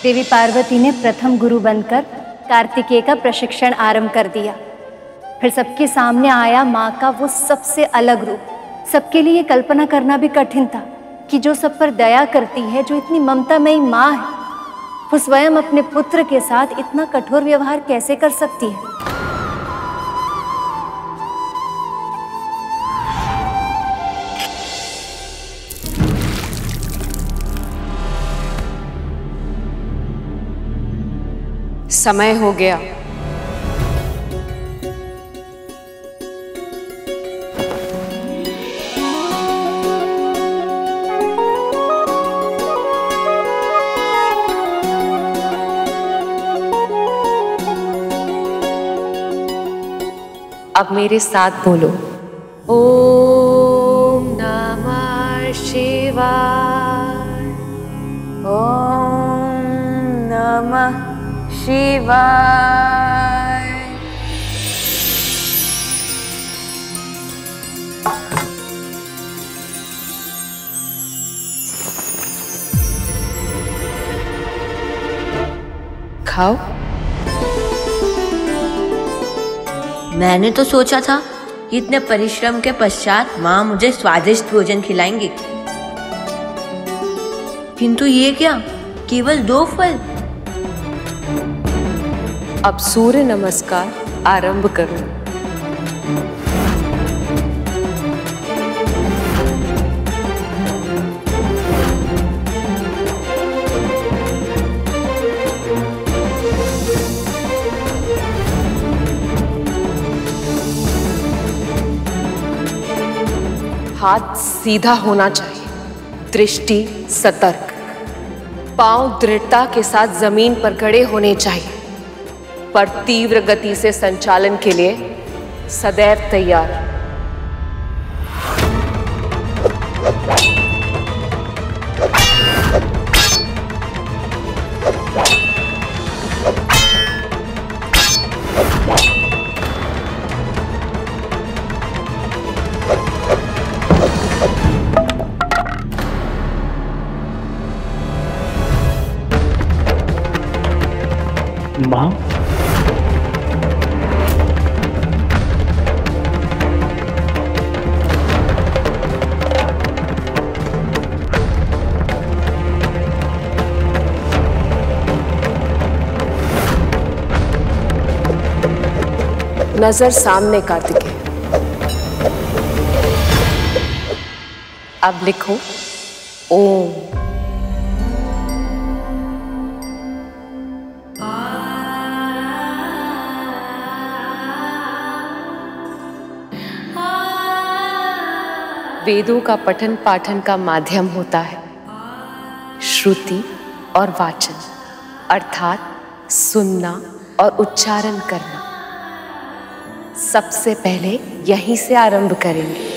देवी पार्वती ने प्रथम गुरु बनकर कार्तिकेय का प्रशिक्षण आरंभ कर दिया। फिर सबके सामने आया माँ का वो सबसे अलग रूप। सबके लिए कल्पना करना भी कठिन था कि जो सब पर दया करती है, जो इतनी ममतामयी माँ है, वो स्वयं अपने पुत्र के साथ इतना कठोर व्यवहार कैसे कर सकती है। समय हो गया। अब मेरे साथ बोलो, ओम नमः शिवाय, ओम नमः शिवाय। खाओ। मैंने तो सोचा था कि इतने परिश्रम के पश्चात माँ मुझे स्वादिष्ट भोजन खिलाएंगे, किंतु ये क्या, केवल 2 फल। अब सूर्य नमस्कार आरंभ करो। हाथ सीधा होना चाहिए, दृष्टि सतर्क, पांव दृढ़ता के साथ जमीन पर खड़े होने चाहिए, पर तीव्र गति से संचालन के लिए सदैव तैयार। माँ, नजर सामने कार्तिकेय। अब लिखो ओम। वेदों का पठन पाठन का माध्यम होता है श्रुति और वाचन, अर्थात सुनना और उच्चारण करना। सबसे पहले यहीं से आरंभ करेंगे।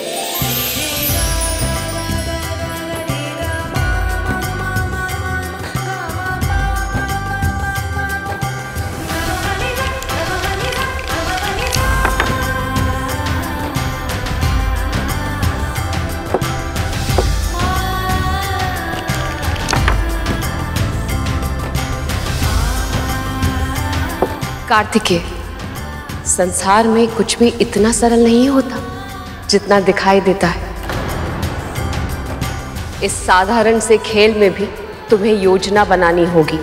कार्तिकेय, संसार में कुछ भी इतना सरल नहीं होता जितना दिखाई देता है। इस साधारण से खेल में भी तुम्हें योजना बनानी होगी।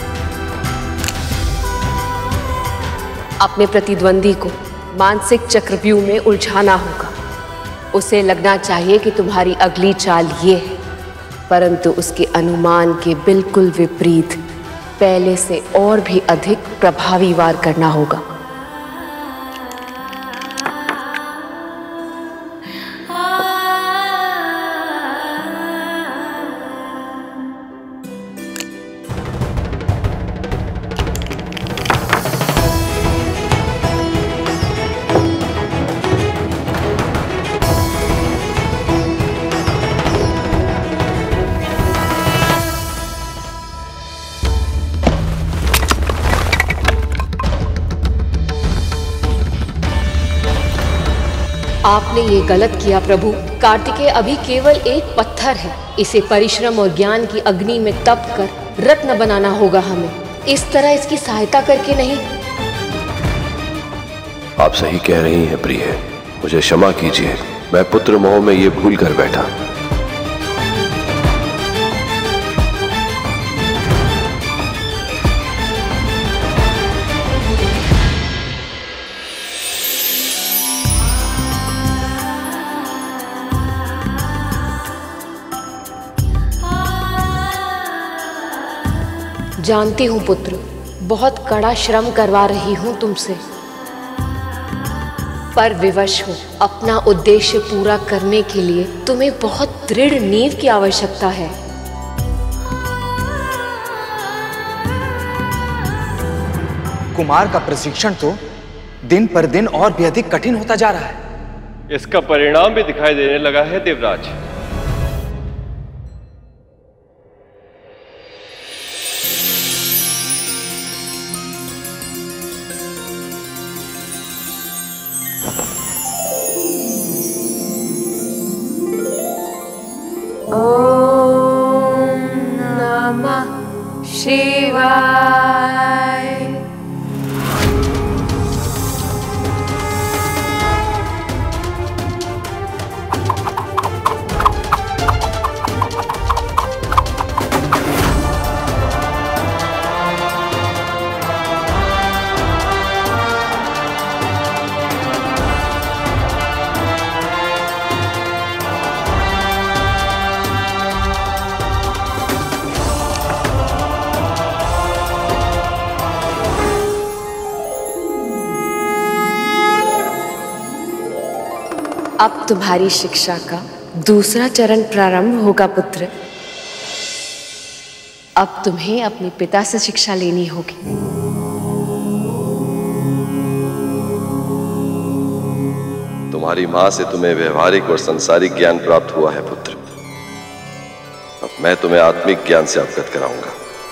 अपने प्रतिद्वंदी को मानसिक चक्रव्यूह में उलझाना होगा। उसे लगना चाहिए कि तुम्हारी अगली चाल ये है, परंतु उसके अनुमान के बिल्कुल विपरीत पहले से और भी अधिक प्रभावी वार करना होगा। आपने ये गलत किया प्रभु। कार्तिकेय अभी केवल एक पत्थर है। इसे परिश्रम और ज्ञान की अग्नि में तप कर रत्न बनाना होगा हमें, इस तरह इसकी सहायता करके नहीं। आप सही कह रही हैं प्रिय, मुझे क्षमा कीजिए, मैं पुत्र मोह में ये भूल कर बैठा। जानती हूँ पुत्र, बहुत कड़ा श्रम करवा रही हूँ तुमसे, पर विवश हो। अपना उद्देश्य पूरा करने के लिए तुम्हें बहुत दृढ़ नींव की आवश्यकता है। कुमार का प्रशिक्षण तो दिन पर दिन और भी अधिक कठिन होता जा रहा है। इसका परिणाम भी दिखाई देने लगा है देवराज। अब तुम्हारी शिक्षा का दूसरा चरण प्रारंभ होगा पुत्र। अब तुम्हें अपने पिता से शिक्षा लेनी होगी। तुम्हारी मां से तुम्हें व्यवहारिक और संसारिक ज्ञान प्राप्त हुआ है पुत्र, अब मैं तुम्हें आत्मिक ज्ञान से अवगत कराऊंगा।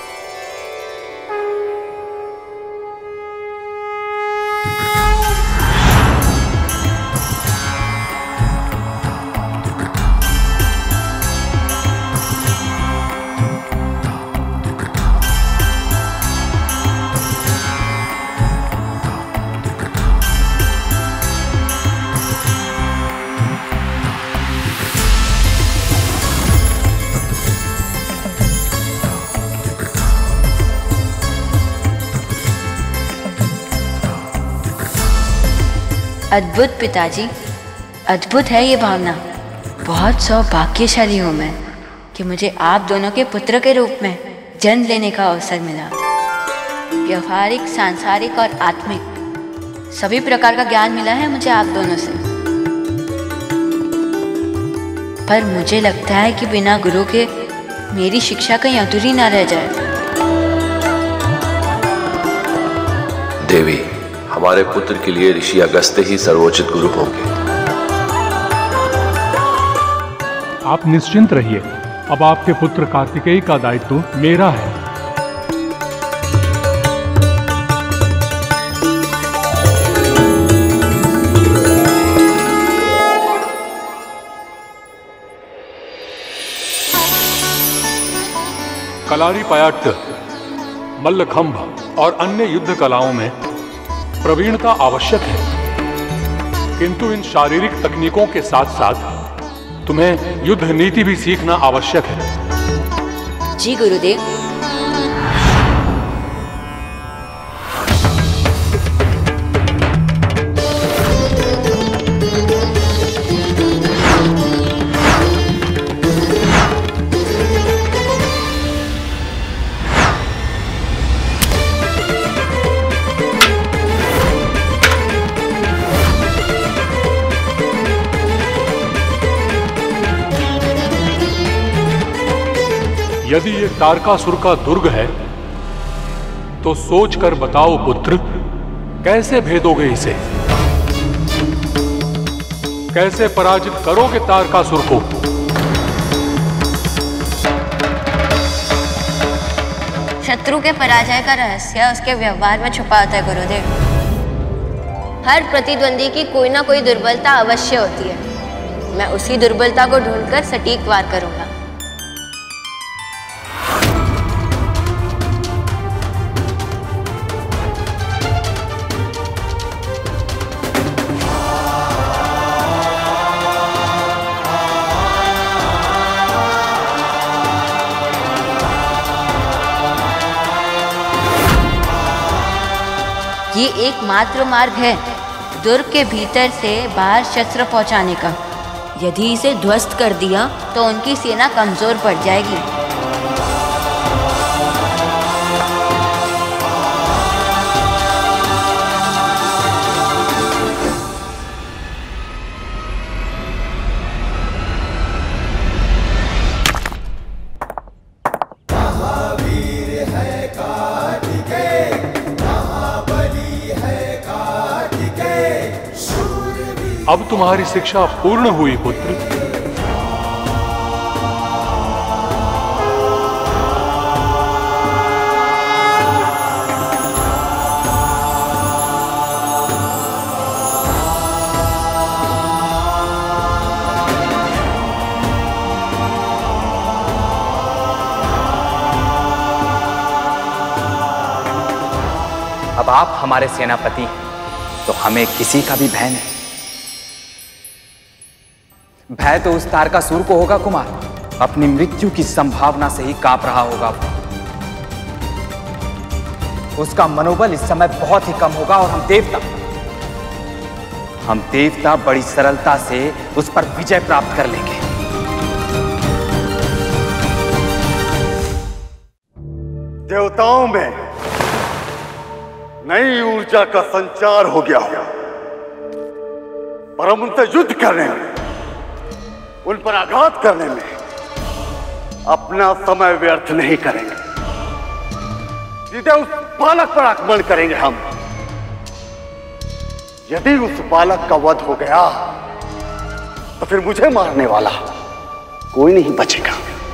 अद्भुत पिताजी, अद्भुत है ये भावना। बहुत सौभाग्यशाली हूँ मैं कि मुझे आप दोनों के पुत्र के रूप में जन्म लेने का अवसर मिला। व्यवहारिक, सांसारिक और आत्मिक सभी प्रकार का ज्ञान मिला है मुझे आप दोनों से। पर मुझे लगता है कि बिना गुरु के मेरी शिक्षा कहीं अधूरी ना रह जाए। देवी, हमारे पुत्र के लिए ऋषि अगस्त्य ही सर्वोचित गुरु होंगे। आप निश्चिंत रहिए, अब आपके पुत्र कार्तिकेय का दायित्व मेरा है। कलारी पयाट्ट, मल्लखंभ और अन्य युद्ध कलाओं में प्रवीणता आवश्यक है, किंतु इन शारीरिक तकनीकों के साथ साथ तुम्हें युद्ध नीति भी सीखना आवश्यक है। जी गुरुदेव। यदि ये तारकासुर का दुर्ग है तो सोच कर बताओ पुत्र, कैसे भेदोगे इसे? कैसे पराजित करोगे तारकासुर को? शत्रु के पराजय का रहस्य उसके व्यवहार में छुपा होता है गुरुदेव। हर प्रतिद्वंदी की कोई ना कोई दुर्बलता अवश्य होती है। मैं उसी दुर्बलता को ढूंढकर सटीक वार करूंगा। ये एकमात्र मार्ग है दुर्ग के भीतर से बाहर शस्त्र पहुंचाने का। यदि इसे ध्वस्त कर दिया तो उनकी सेना कमजोर पड़ जाएगी। अब तुम्हारी शिक्षा पूर्ण हुई पुत्र। अब आप हमारे सेनापति हैं, तो हमें किसी का भी भय नहीं। भय तो उस तारकासुर को होगा कुमार, अपनी मृत्यु की संभावना से ही कांप रहा होगा वो। उसका मनोबल इस समय बहुत ही कम होगा और हम देवता बड़ी सरलता से उस पर विजय प्राप्त कर लेंगे। देवताओं में नई ऊर्जा का संचार हो गया होगा, पर हम उनसे युद्ध करने में, उन पर आघात करने में अपना समय व्यर्थ नहीं करेंगे। सीधे उस बालक पर आक्रमण करेंगे हम। यदि उस बालक का वध हो गया तो फिर मुझे मारने वाला कोई नहीं बचेगा।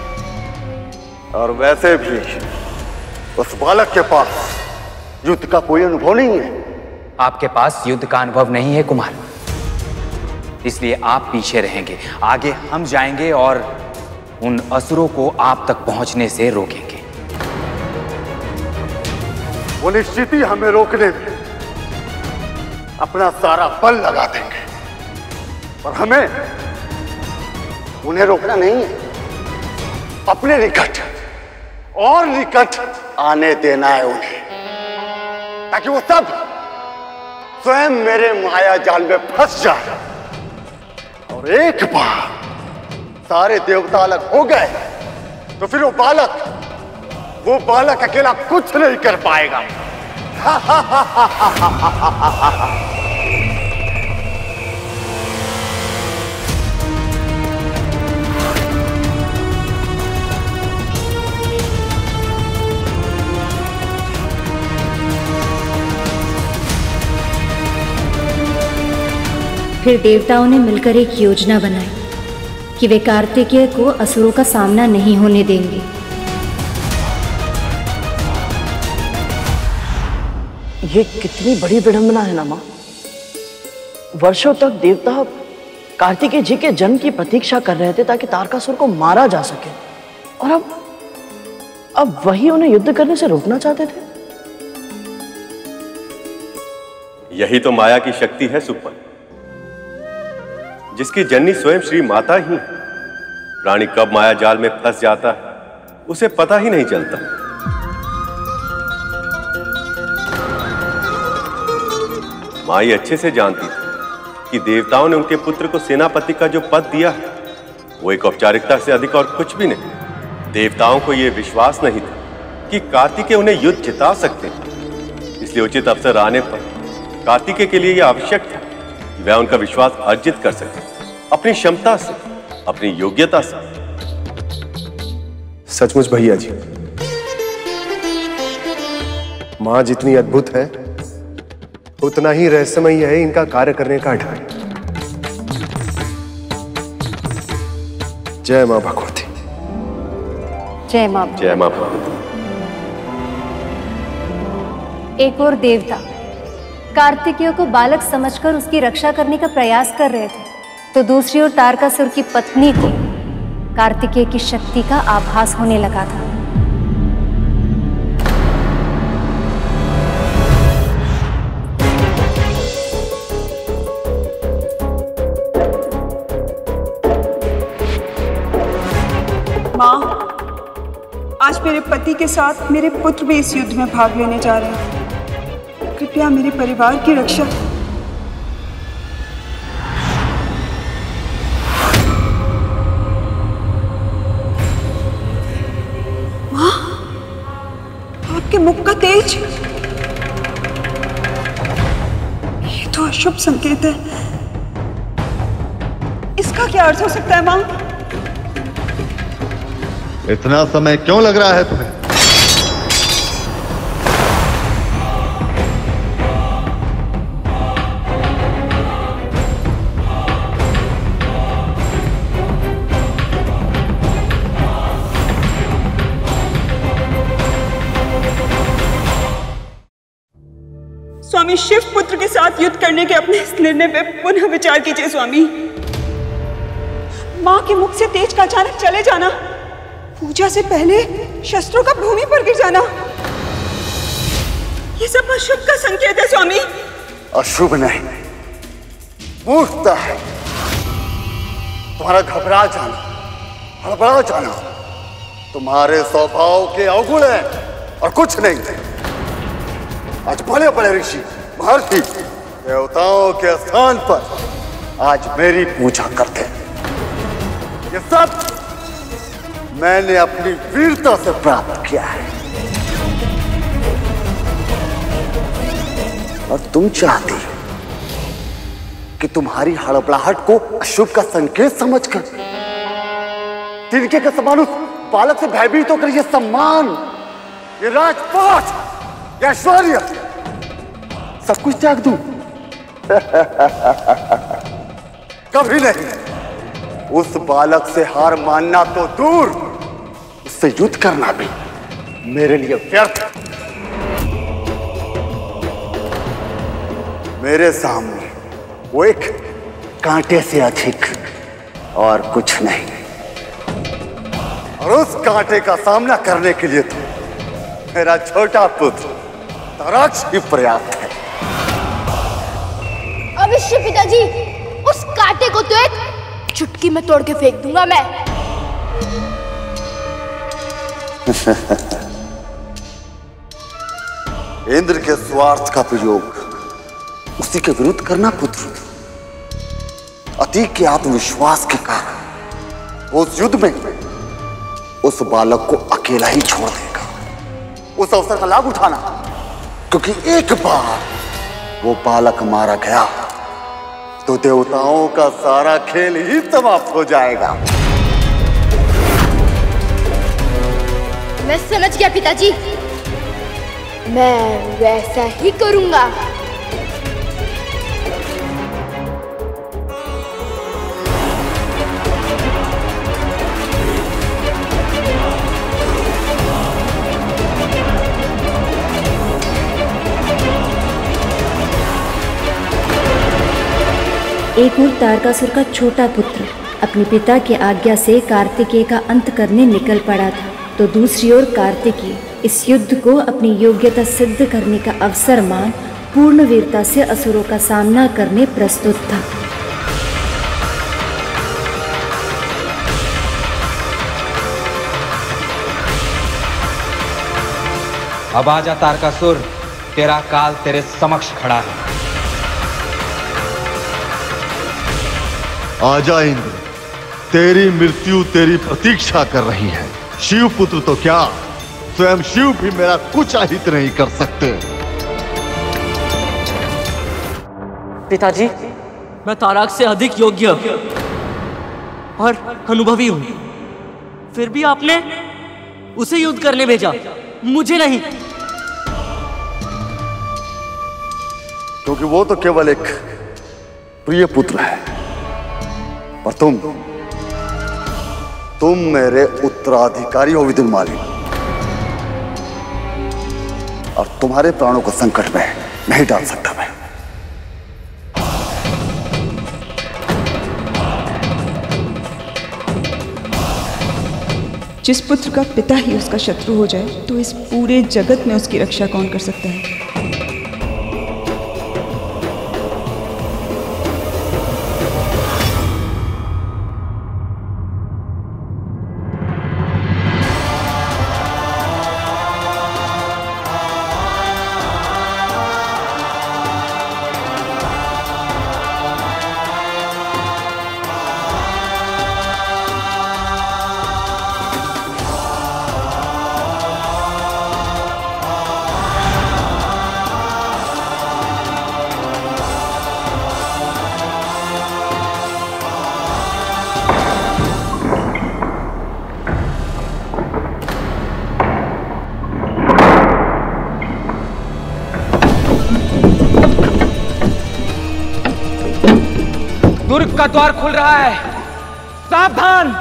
और वैसे भी उस बालक के पास युद्ध का कोई अनुभव नहीं है। आपके पास युद्ध का अनुभव नहीं है कुमार, इसलिए आप पीछे रहेंगे। आगे हम जाएंगे और उन असुरों को आप तक पहुंचने से रोकेंगे। वो निश्चित ही हमें रोकने में अपना सारा बल लगा देंगे, पर हमें उन्हें रोकना नहीं है, अपने निकट और निकट आने देना है उन्हें, ताकि वो सब स्वयं मेरे माया जाल में फंस जाए। और एक बार सारे देवता अलग हो गए तो फिर वो बालक अकेला कुछ नहीं कर पाएगा। फिर देवताओं ने मिलकर एक योजना बनाई कि वे कार्तिकेय को असुरों का सामना नहीं होने देंगे। ये कितनी बड़ी विडंबना है ना माँ। वर्षों तक देवता कार्तिकेय जी के जन्म की प्रतीक्षा कर रहे थे ताकि तारकासुर को मारा जा सके, और अब वही उन्हें युद्ध करने से रोकना चाहते थे। यही तो माया की शक्ति है सुपन, जिसकी जननी स्वयं श्री माता ही। प्राणी कब माया जाल में फंस जाता है उसे पता ही नहीं चलता। माई अच्छे से जानती थी कि देवताओं ने उनके पुत्र को सेनापति का जो पद दिया है वो एक औपचारिकता से अधिक और कुछ भी नहीं। देवताओं को यह विश्वास नहीं था कि कार्तिकेय उन्हें युद्ध जिता सकते हैं, इसलिए उचित अवसर आने पर कार्तिकेय के लिए यह आवश्यक था कि वह उनका विश्वास अर्जित कर सके, अपनी क्षमता से, अपनी योग्यता से। सचमुच भैया जी, मां जितनी अद्भुत है उतना ही रहस्यमयी है इनका कार्य करने का ढंग। जय मां भगवती। जय मां। जय मां भगवती। एक और देवता कार्तिकेय को बालक समझकर उसकी रक्षा करने का प्रयास कर रहे थे, तो दूसरी ओर तारकासुर की पत्नी को कार्तिकेय की शक्ति का आभास होने लगा था। माँ, आज मेरे पति के साथ मेरे पुत्र भी इस युद्ध में भाग लेने जा रहे हैं। कृपया मेरे परिवार की रक्षा। माँ, आपके मुख का तेज, ये तो अशुभ संकेत है। इसका क्या अर्थ हो सकता है माँ? इतना समय क्यों लग रहा है तुम्हें? स्वामी, शिव पुत्र के साथ युद्ध करने के अपने इस निर्णय पे पुनः विचार कीजिए स्वामी। माँ के मुख से तेज का अचानक चले जाना, पूजा से पहले शस्त्रों का भूमि पर गिर जाना, ये सब अशुभ का संकेत है स्वामी। अशुभ नहीं, मूर्खता है। तुम्हारा घबरा जाना, हड़बड़ा जाना तुम्हारे स्वभाव के अवगुण है और कुछ नहीं। आज बड़े बड़े ऋषि महर्षि देवताओं के स्थान पर आज मेरी पूजा करते हैं। ये सब मैंने अपनी वीरता से प्राप्त किया है। और तुम चाहती हो कि तुम्हारी हड़बड़ाहट को अशुभ का संकेत समझकर तिनके के समान उस बालक से भयभीत होकर ये सम्मान, ये राजपाट, ये ऐश्वर्य सब कुछ त्याग दूं? कभी नहीं। उस बालक से हार मानना तो दूर, उससे युद्ध करना भी मेरे लिए व्यर्थ। मेरे सामने वो एक कांटे से अधिक और कुछ नहीं, और उस कांटे का सामना करने के लिए तो मेरा छोटा पुत्र तराक्ष ही पर्याप्त है। अवश्य पिताजी, उस कांटे को तो एक चुटकी में तोड़ के फेंक दूंगा मैं। इंद्र के स्वार्थ का प्रयोग उसी के विरुद्ध करना पुत्र, अति के आत्मविश्वास के कारण उस युद्ध में उस बालक को अकेला ही छोड़ देगा। उस अवसर का लाभ उठाना, क्योंकि एक बार वो बालक मारा गया तो देवताओं का सारा खेल ही समाप्त हो जाएगा। मैं समझ गया पिताजी, मैं वैसा ही करूंगा। एक और तारकासुर का छोटा पुत्र अपने पिता की आज्ञा से कार्तिकेय का अंत करने निकल पड़ा था, तो दूसरी ओर कार्तिकेय इस युद्ध को अपनी योग्यता सिद्ध करने का अवसर मान पूर्ण वीरता से असुरों का सामना करने प्रस्तुत था। अब आजा तारकासुर, तेरा काल तेरे समक्ष खड़ा है। आजा इंद्र, तेरी मृत्यु तेरी प्रतीक्षा कर रही है। शिव पुत्र तो क्या, स्वयं शिव भी मेरा कुछ अहित नहीं कर सकते। पिताजी, मैं ताराक से अधिक योग्य और अनुभवी हूं, फिर भी आपने उसे युद्ध करने भेजा, मुझे नहीं। क्योंकि वो तो केवल एक प्रिय पुत्र है, पर तुम मेरे उत्तराधिकारी हो विदुरमाली, और तुम्हारे प्राणों को संकट में नहीं डाल सकता मैं। जिस पुत्र का पिता ही उसका शत्रु हो जाए तो इस पूरे जगत में उसकी रक्षा कौन कर सकता है। दुर्ग का द्वार खुल रहा है, सावधान।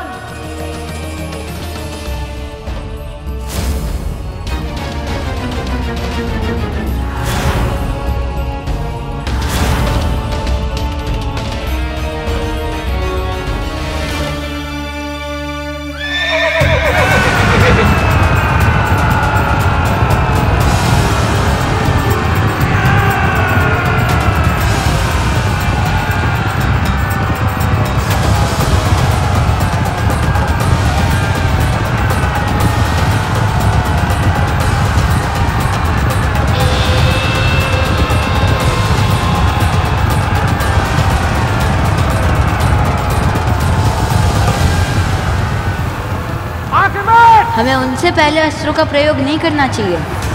हमें उनसे पहले अस्त्रों का प्रयोग नहीं करना चाहिए।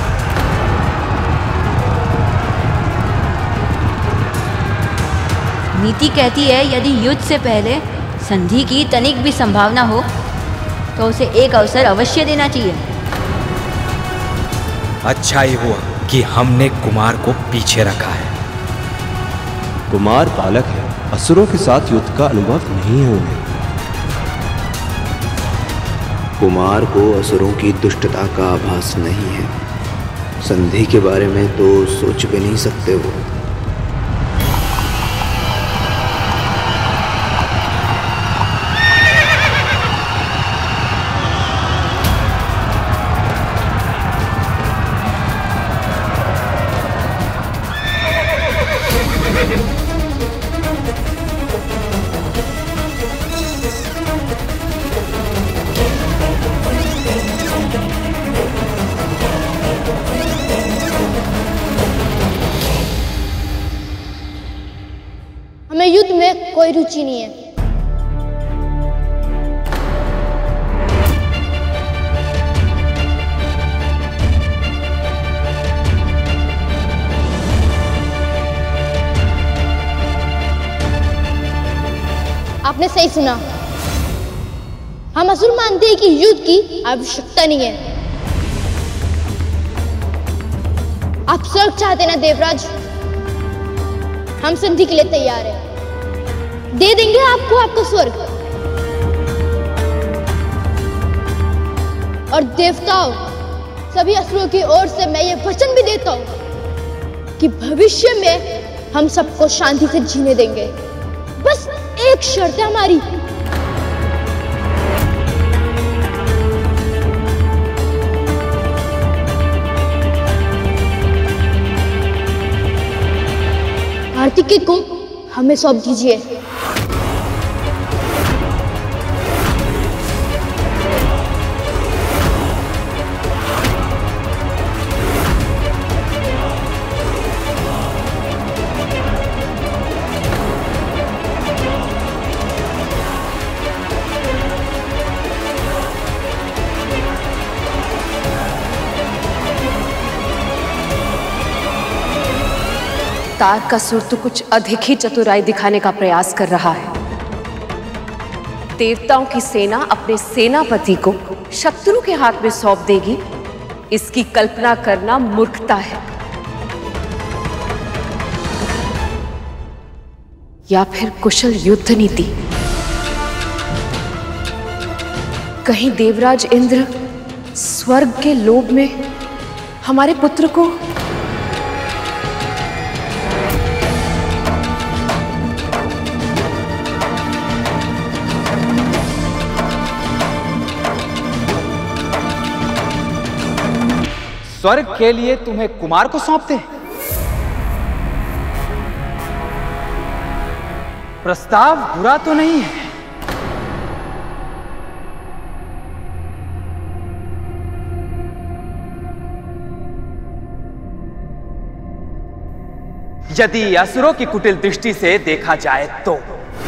नीति कहती है यदि युद्ध से पहले संधि की तनिक भी संभावना हो तो उसे एक अवसर अवश्य देना चाहिए। अच्छा ही हुआ कि हमने कुमार को पीछे रखा है। कुमार बालक है, असुरों के साथ युद्ध का अनुभव नहीं है उन्हें। कुमार को असुरों की दुष्टता का आभास नहीं है। संधि के बारे में तो सोच भी नहीं सकते वो। हमें युद्ध में कोई रुचि नहीं है। आपने सही सुना। हम असुर मानते हैं कि युद्ध की आवश्यकता नहीं है। आप स्वर्ग चाहते ना देवराज? हम संधि के लिए तैयार हैं। दे देंगे आपको आपका स्वर्ग। और देवताओं, सभी असुरों की ओर से मैं ये वचन भी देता हूं कि भविष्य में हम सबको शांति से जीने देंगे। बस एक शर्त है हमारी। कार्तिकेय को हमें सौंप दीजिए। तारकासुर तो कुछ अधिक ही चतुराई दिखाने का प्रयास कर रहा है। देवताओं की सेना अपने सेनापति को शत्रु के हाथ में सौंप देगी, इसकी कल्पना करना मूर्खता है। या फिर कुशल युद्ध नीति। कहीं देवराज इंद्र स्वर्ग के लोभ में हमारे पुत्र को स्वर्ग के लिए तुम्हें कुमार को सौंपते हैं? प्रस्ताव बुरा तो नहीं है। यदि असुरों की कुटिल दृष्टि से देखा जाए तो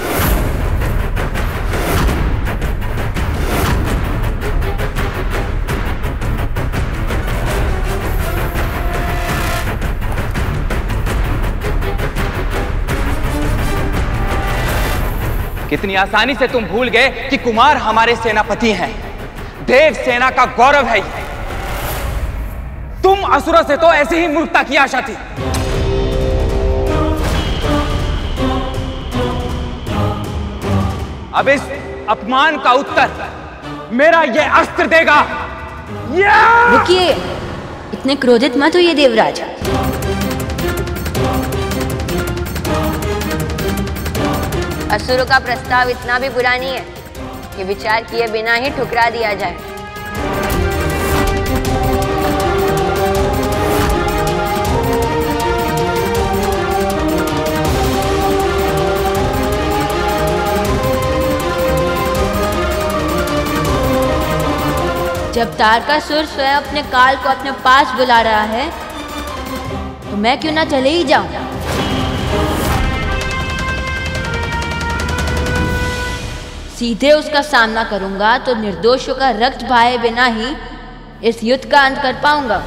कितनी आसानी से तुम भूल गए कि कुमार हमारे सेनापति हैं। देव सेना का गौरव है ये। तुम असुरों से तो ऐसी ही मूर्खता की आशा थी। अब इस अपमान का उत्तर मेरा ये अस्त्र देगा। रुकिए, इतने क्रोधित मत होइए देवराज। असुरों का प्रस्ताव इतना भी बुरा नहीं है कि विचार किए बिना ही ठुकरा दिया जाए। जब तारकासुर स्वयं अपने काल को अपने पास बुला रहा है तो मैं क्यों ना चले ही जाऊं। सीधे उसका सामना करूंगा तो निर्दोषों का रक्त बहाए बिना ही इस युद्ध का अंत कर पाऊंगा।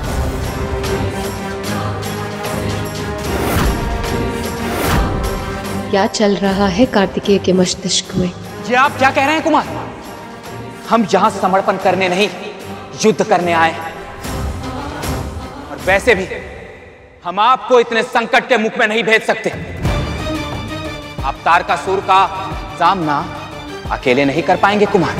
क्या चल रहा है कार्तिकेय के मस्तिष्क में? ये आप क्या कह रहे हैं कुमार? हम यहां समर्पण करने नहीं, युद्ध करने आए। और वैसे भी हम आपको इतने संकट के मुख में नहीं भेज सकते। आप तारकासुर का सामना अकेले नहीं कर पाएंगे कुमार।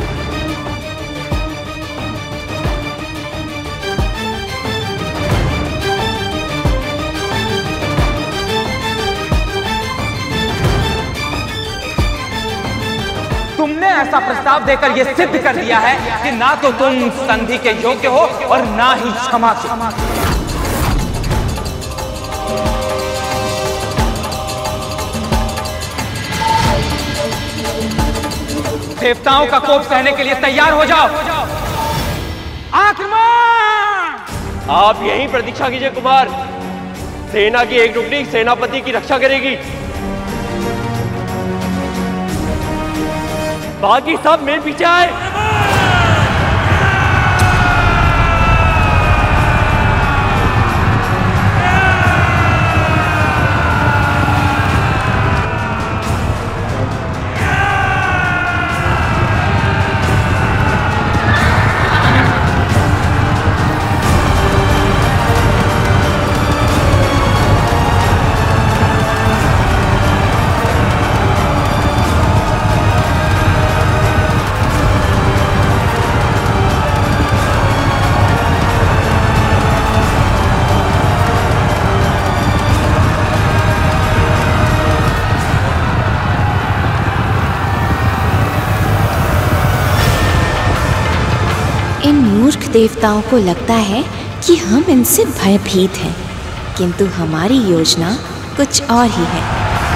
तुमने ऐसा प्रस्ताव देकर यह सिद्ध कर दिया है कि ना तो तुम संधि के योग्य हो और ना ही क्षमा के। देवताओं का कोप सहने के लिए तैयार हो जाओ। आक्रमण! आप यहीं प्रतीक्षा कीजिए कुमार। सेना की एक टुकड़ी सेनापति की रक्षा करेगी, बाकी सब मेरे पीछे आए। मूर्ख देवताओं को लगता है कि हम इनसे भयभीत हैं, किंतु हमारी योजना कुछ और ही है।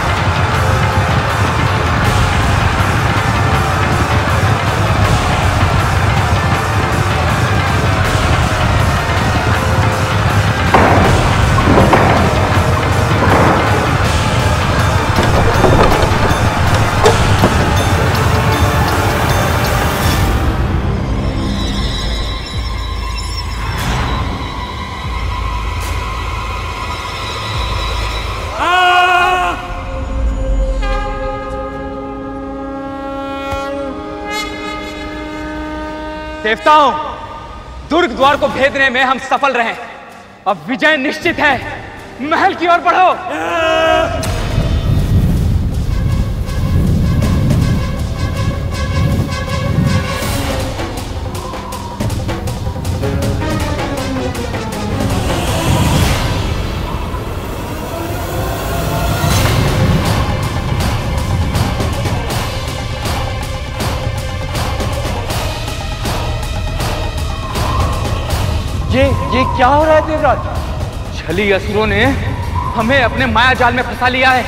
देवताओं, दुर्ग द्वार को भेदने में हम सफल रहे। अब विजय निश्चित है। महल की ओर बढ़ो। ये क्या हो रहा है देवराज? छली असुरों ने हमें अपने माया जाल में फंसा लिया है।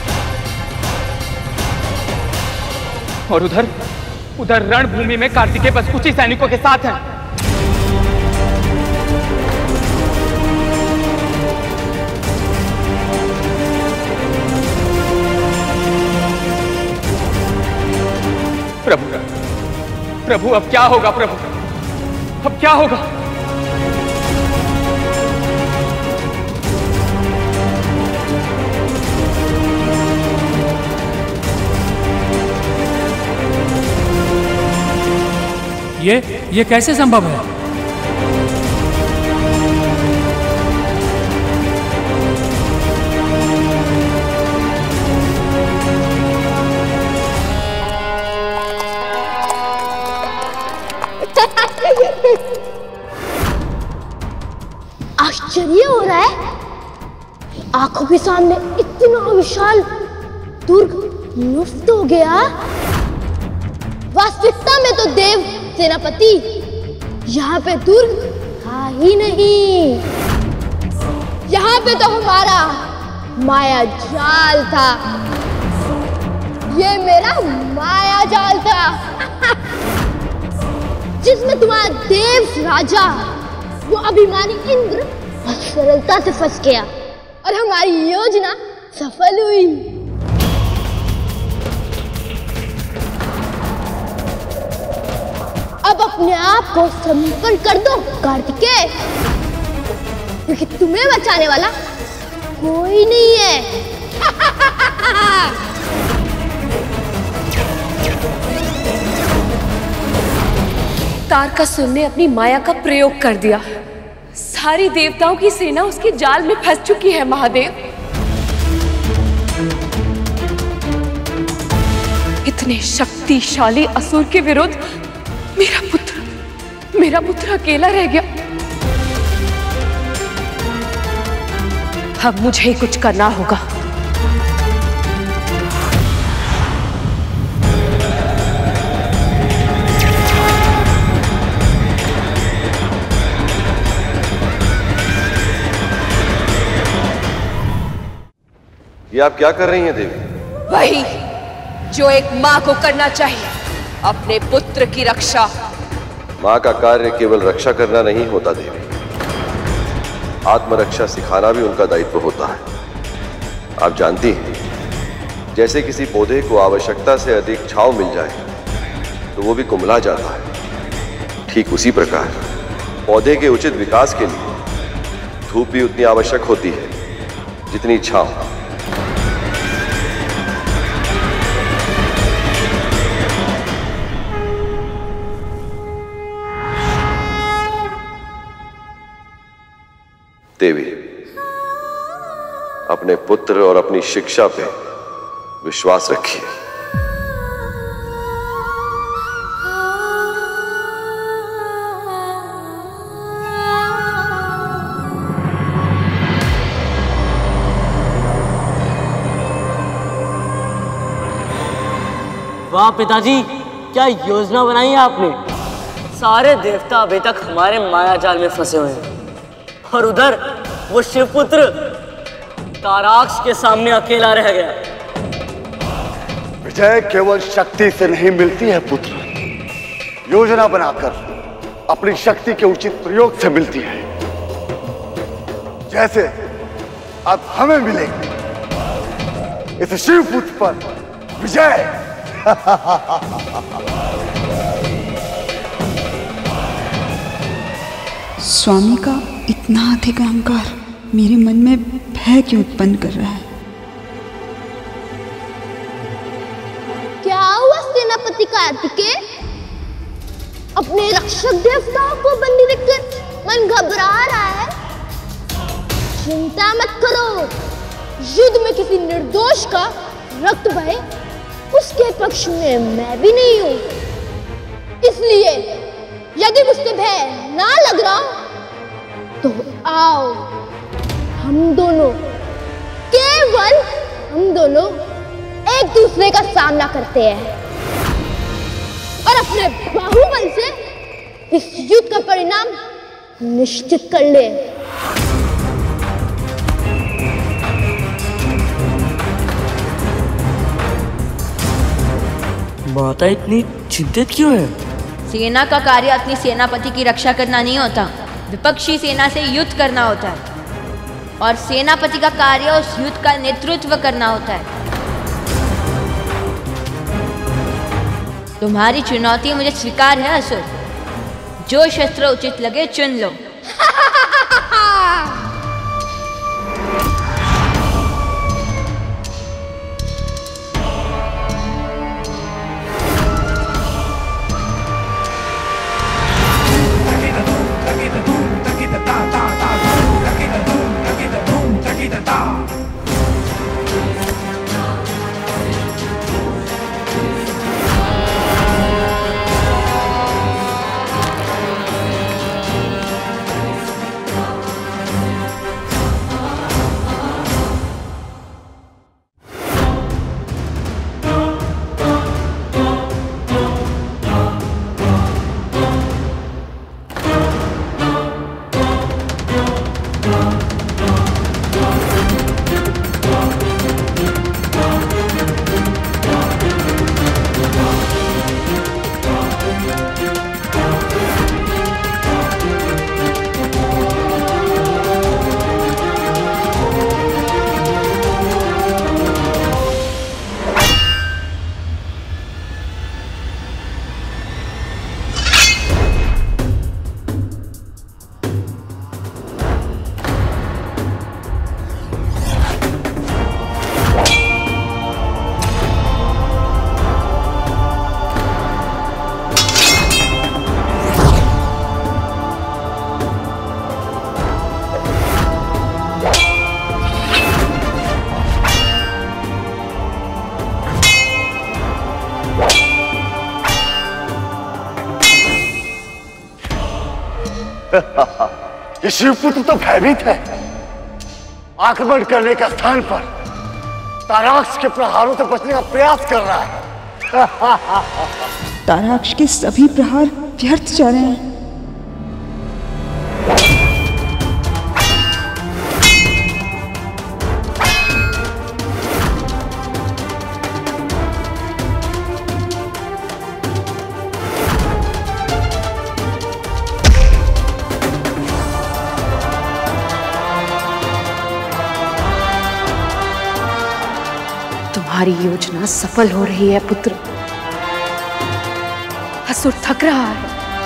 और उधर रणभूमि में कार्तिकेय बस कुछ ही सैनिकों के साथ हैं। प्रभु अब क्या होगा? प्रभु अब क्या होगा? ये कैसे संभव है? आश्चर्य हो रहा है, आंखों के सामने इतना विशाल दुर्ग लुप्त हो गया। वास्तविकता में तो देव सेनापति यहाँ पे दुर्ग था ही नहीं, यहाँ पे तो हमारा माया जाल था। ये मेरा माया जाल था जिसमें तुम्हारा देव राजा वो अभिमानी इंद्र सरलता से फंस गया और हमारी योजना सफल हुई। अब अपने आप को समर्पण कर दो कार्तिकेय, क्योंकि तुम्हें बचाने वाला कोई नहीं है। तारकासुर ने अपनी माया का प्रयोग कर दिया। सारी देवताओं की सेना उसके जाल में फंस चुकी है महादेव। इतने शक्तिशाली असुर के विरुद्ध मेरा पुत्र अकेला रह गया। अब मुझे ही कुछ करना होगा। ये आप क्या कर रही हैं देवी? वही जो एक माँ को करना चाहिए, अपने पुत्र की रक्षा। माँ का कार्य केवल रक्षा करना नहीं होता देवी, आत्मरक्षा सिखाना भी उनका दायित्व होता है। आप जानती हैं, जैसे किसी पौधे को आवश्यकता से अधिक छांव मिल जाए तो वो भी कुम्हला जाता है, ठीक उसी प्रकार पौधे के उचित विकास के लिए धूप भी उतनी आवश्यक होती है जितनी छांव। देवी, अपने पुत्र और अपनी शिक्षा पे विश्वास रखिए। वाह पिताजी, क्या योजना बनाई है आपने। सारे देवता अभी तक हमारे माया जाल में फंसे हुए हैं और उधर वो शिवपुत्र ताराक्ष के सामने अकेला रह गया। विजय केवल शक्ति से नहीं मिलती है पुत्र, योजना बनाकर अपनी शक्ति के उचित प्रयोग से मिलती है, जैसे अब हमें मिलेगी इस शिवपुत्र पर विजय। स्वामी का इतना अधिक अहंकार मेरे मन में भय क्यों उत्पन्न कर रहा है? क्या हुआ सेनापति कार्तिकेय? अपने रक्षक देवताओं को बंदी देखकर मन घबरा रहा है। चिंता मत करो, युद्ध में किसी निर्दोष का रक्त बहे उसके पक्ष में मैं भी नहीं हूं। इसलिए यदि मुझसे भय ना लग रहा तो आओ, हम दोनों, केवल हम दोनों एक दूसरे का सामना करते हैं और अपने बाहुबल से इस युद्ध का परिणाम निश्चित कर ले। माता इतनी चिंतित क्यों है? सेना का कार्य अपनी सेनापति की रक्षा करना नहीं होता, विपक्षी सेना से युद्ध करना होता है और सेनापति का कार्य उस युद्ध का नेतृत्व करना होता है। तुम्हारी चुनौती मुझे स्वीकार है असुर, जो शस्त्र उचित लगे चुन लो। ये शिवपुत्र तो भयभीत है। आक्रमण करने का स्थान पर ताराक्ष के प्रहारों से बचने का प्रयास कर रहा है। ताराक्ष के सभी प्रहार व्यर्थ जा रहे हैं। तुम्हारी योजना सफल हो रही है पुत्र। असुर थक रहा है।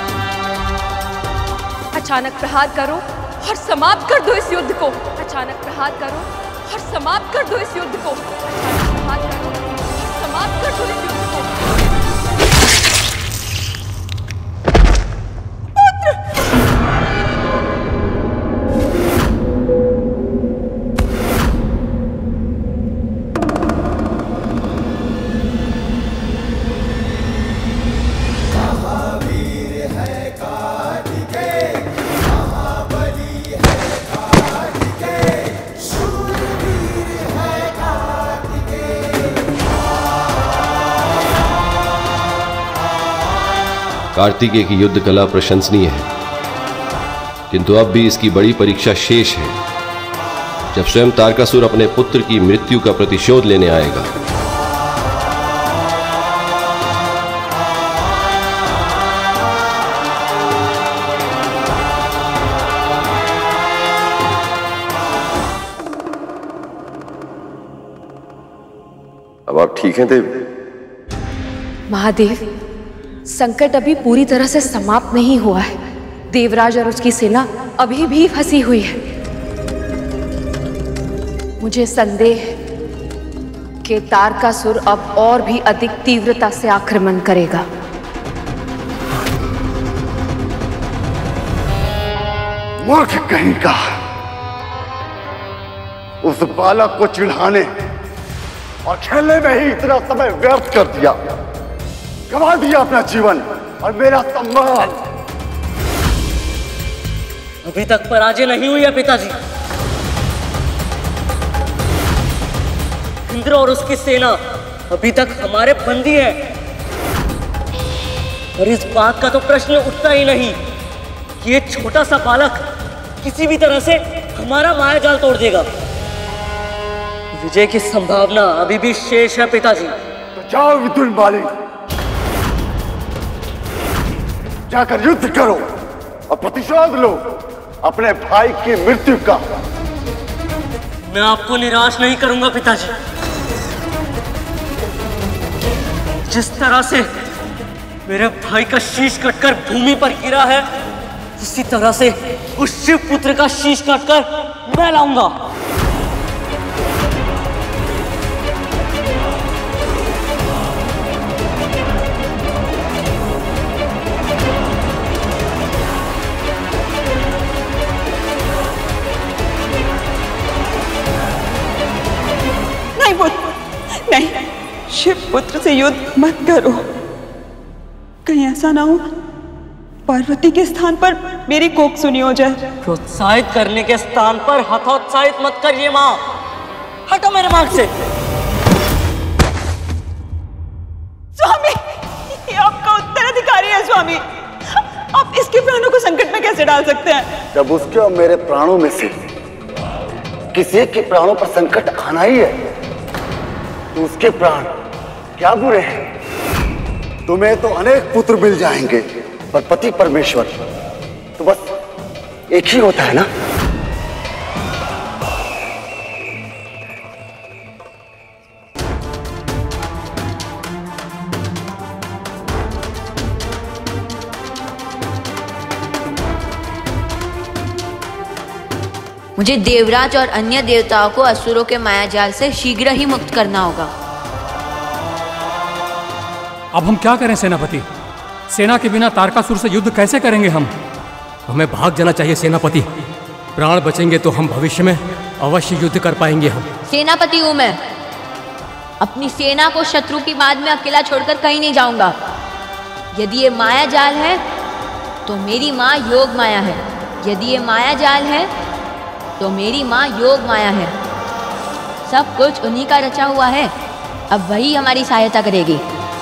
अचानक प्रहार करो और समाप्त कर दो इस युद्ध को। अचानक प्रहार करो और समाप्त कर दो इस युद्ध को। अचानक प्रहार करो और समाप्त कर दो इस युद्ध को। कार्तिकेय की युद्ध कला प्रशंसनीय है, किंतु अब भी इसकी बड़ी परीक्षा शेष है, जब स्वयं तारकासुर अपने पुत्र की मृत्यु का प्रतिशोध लेने आएगा। अब आप ठीक हैं देव? महादेव, संकट अभी पूरी तरह से समाप्त नहीं हुआ है। देवराज और उसकी सेना अभी भी फंसी हुई है। मुझे संदेह है कि तारकासुर अब और भी अधिक तीव्रता से आक्रमण करेगा। मूर्ख कहीं का, उस बालक को चिढ़ाने और खेलने में ही इतना समय व्यर्थ कर दिया, गंवा दिया अपना जीवन और मेरा सम्मान। अभी तक पराजय नहीं हुई है पिताजी। इंद्र और उसकी सेना अभी तक हमारे बंदी है, और इस बात का तो प्रश्न उठता ही नहीं कि ये छोटा सा बालक किसी भी तरह से हमारा माया जाल तोड़ देगा। विजय की संभावना अभी भी शेष है पिताजी। तो जाओ विदुर मालिक, जाकर युद्ध करो और प्रतिशोध लो अपने भाई की मृत्यु का। मैं आपको निराश नहीं करूंगा पिताजी। जिस तरह से मेरे भाई का शीश कटकर भूमि पर गिरा है, उसी तरह से उस शिव पुत्र का शीश काटकर मैं लाऊंगा। नहीं, शिव पुत्र से युद्ध मत करो। कहीं ऐसा ना हो पार्वती के स्थान पर मेरी कोख सुनी हो जाए। प्रोत्साहित करने के स्थान पर हतोत्साहित मत करिए माँ। हटो मेरे मार्ग से। स्वामी, ये आपका उत्तराधिकारी है स्वामी। आप इसके प्राणों को संकट में कैसे डाल सकते हैं? जब उसके और मेरे प्राणों में से किसी एक के प्राणों पर संकट आना ही है तो उसके प्राण क्या बुरे हैं। तुम्हें तो अनेक पुत्र मिल जाएंगे पर पति परमेश्वर तो बस एक ही होता है ना। मुझे देवराज और अन्य देवताओं को असुरों के मायाजाल से शीघ्र ही मुक्त करना होगा। अब हम क्या करें सेनापति? सेना के बिना तारकासुर से युद्ध कैसे करेंगे हम? हमें भाग जाना चाहिए सेनापति। प्राण बचेंगे तो हम भविष्य में अवश्य युद्ध कर पाएंगे हम। सेनापति हूं मैं। अपनी सेना को शत्रु की माद में अकेला छोड़कर कहीं नहीं जाऊंगा। यदि ये माया जाल है तो मेरी माँ योग माया है। यदि ये माया जाल है तो मेरी माँ योग माया है। सब कुछ उन्हीं का रचा हुआ है। अब वही हमारी सहायता करेगी।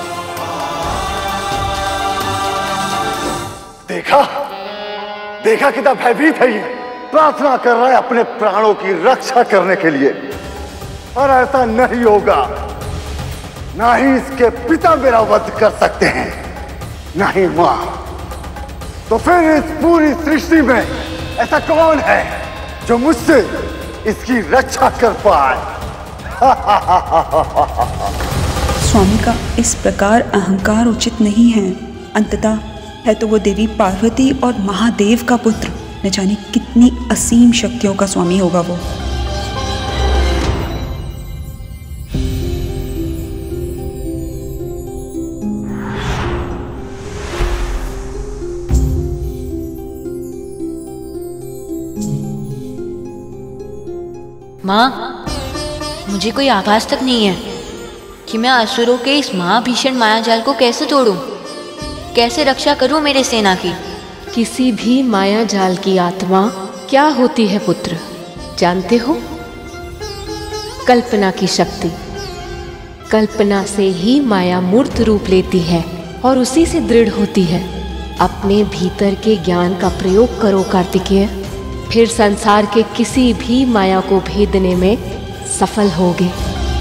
देखा देखा कितना भयभीत है ये। प्रार्थना कर रहा है अपने प्राणों की रक्षा करने के लिए। और ऐसा नहीं होगा। ना ही इसके पिता मेरा वध कर सकते हैं ना ही मां। तो फिर इस पूरी सृष्टि में ऐसा कौन है जो मुझसे इसकी रक्षा कर पाए? स्वामी का इस प्रकार अहंकार उचित नहीं है। अंततः है तो वो देवी पार्वती और महादेव का पुत्र। न जाने कितनी असीम शक्तियों का स्वामी होगा वो। माँ, मुझे कोई आभास तक नहीं है कि मैं असुरों के इस महाभीषण मायाजाल को कैसे तोड़ूं, कैसे रक्षा करूं मेरे सेना की। किसी भी माया जाल की आत्मा क्या होती है पुत्र, जानते हो? कल्पना की शक्ति। कल्पना से ही माया मूर्त रूप लेती है और उसी से दृढ़ होती है। अपने भीतर के ज्ञान का प्रयोग करो कार्तिकेय, फिर संसार के किसी भी माया को भेदने में सफल होगे।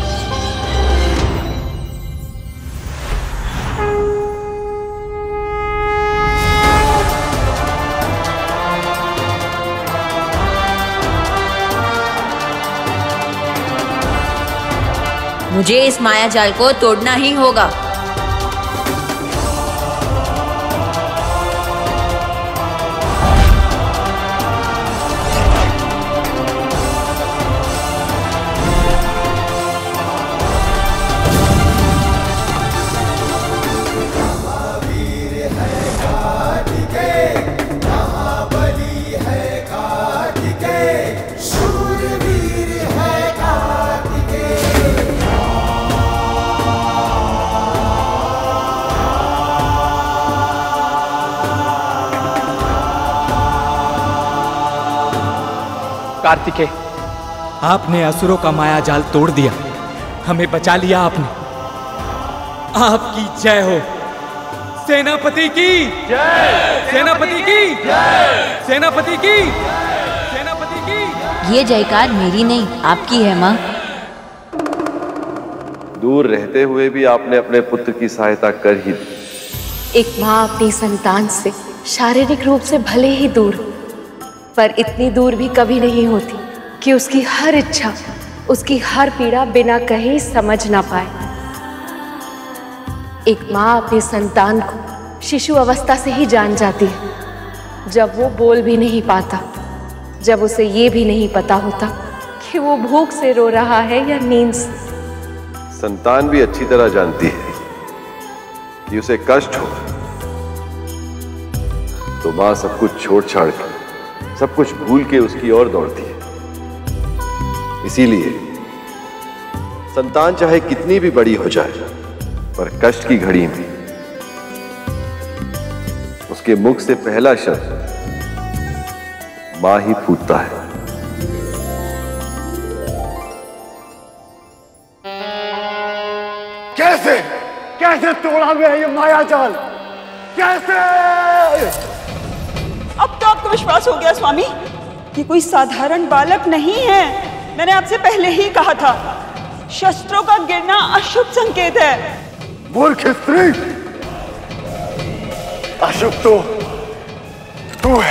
मुझे इस मायाजाल को तोड़ना ही होगा। कार्तिकेय, आपने असुरों का माया जाल तोड़ दिया, हमें बचा लिया आपने। आपकी जय हो। सेनापति की जय, सेनापति की जय, सेनापति की, सेनापति की। ये जयकार मेरी नहीं, आपकी है माँ। दूर रहते हुए भी आपने अपने पुत्र की सहायता कर ही दी। एक माँ अपनी संतान से शारीरिक रूप से भले ही दूर, पर इतनी दूर भी कभी नहीं होती कि उसकी हर इच्छा, उसकी हर पीड़ा बिना कहे समझ ना पाए। एक माँ अपनी संतान को शिशु अवस्था से ही जान जाती है, जब वो बोल भी नहीं पाता, जब उसे ये भी नहीं पता होता कि वो भूख से रो रहा है या नींद से। संतान भी अच्छी तरह जानती है कि उसे कष्ट हो तो मां सब कुछ छोड़ छाड़ के, सब कुछ भूल के उसकी ओर दौड़ती है। इसीलिए संतान चाहे कितनी भी बड़ी हो जाए, पर कष्ट की घड़ी में उसके मुख से पहला शब्द मां ही फूटता है। कैसे कैसे तोड़ा गया ये माया जाल? कैसे? अब तो आपको विश्वास हो गया स्वामी, ये कोई साधारण बालक नहीं है, मैंने आपसे पहले ही कहा था, शस्त्रों का गिरना अशुभ संकेत है। मूर्ख स्त्री, अशुभ तो तू है।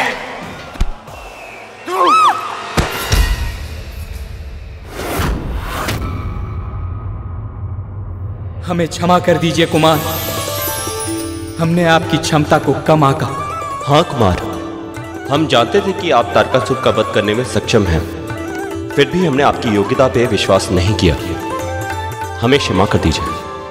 हमें क्षमा कर दीजिए कुमार, हमने आपकी क्षमता को कम आंका। हाँ कुमार, हम जानते थे कि आप तारकासुर का वध करने में सक्षम हैं, फिर भी हमने आपकी योग्यता पे विश्वास नहीं किया। हमें क्षमा कर दीजिए।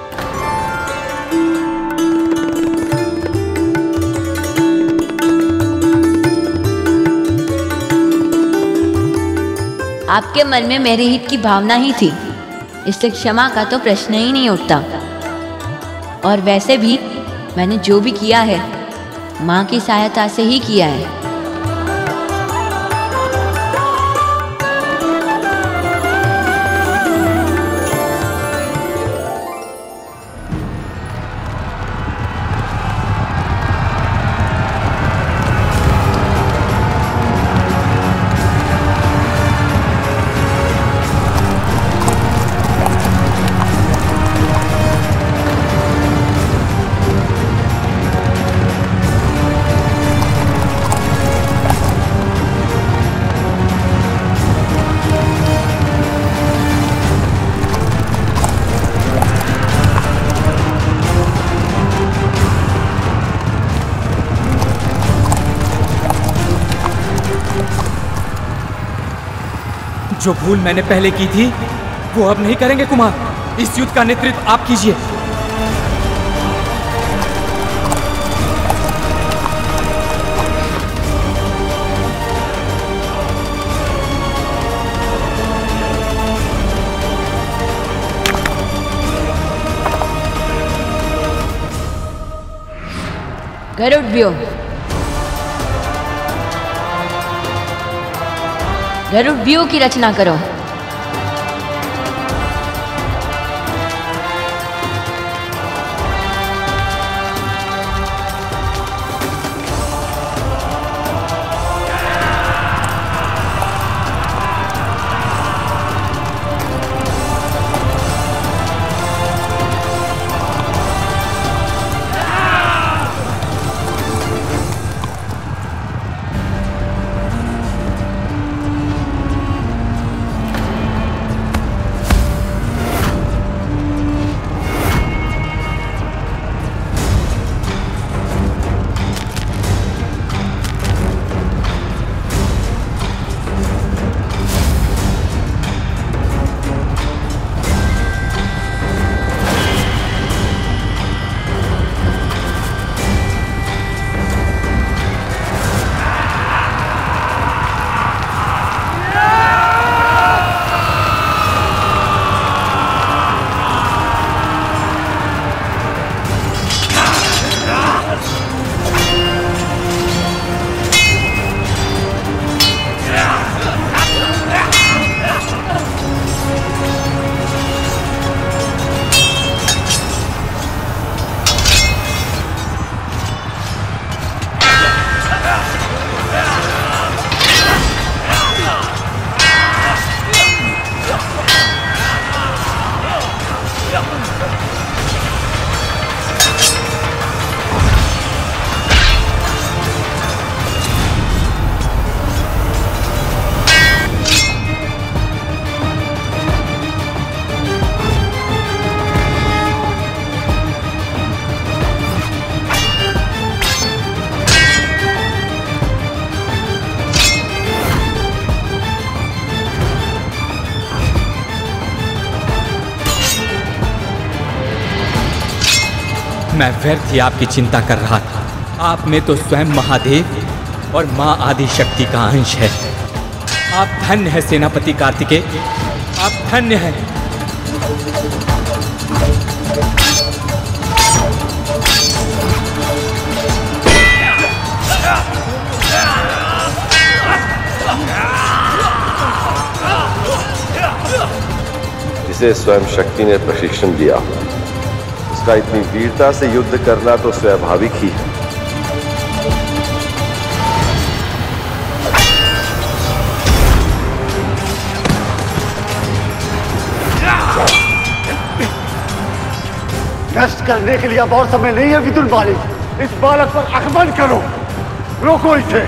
आपके मन में मेरे हित की भावना ही थी, इसलिए क्षमा का तो प्रश्न ही नहीं उठता। और वैसे भी मैंने जो भी किया है माँ की सहायता से ही किया है। जो भूल मैंने पहले की थी वो अब नहीं करेंगे कुमार। इस युद्ध का नेतृत्व आप कीजिए। गरुड़ व्यूह, गरुड़ व्यूह की रचना करो। मैं व्यर्थ ही आपकी चिंता कर रहा था। आप में तो स्वयं महादेव और माँ आदि शक्ति का अंश है। आप धन्य है सेनापति कार्तिकेय, आप धन्य हैं। जिसे स्वयं शक्ति ने प्रशिक्षण दिया, उसका इतनी वीरता से युद्ध करना तो स्वाभाविक ही है। नष्ट करने के लिए अब और समय नहीं है विदुर मालिक। इस बालक पर आक्रमण करो, रोको इसे।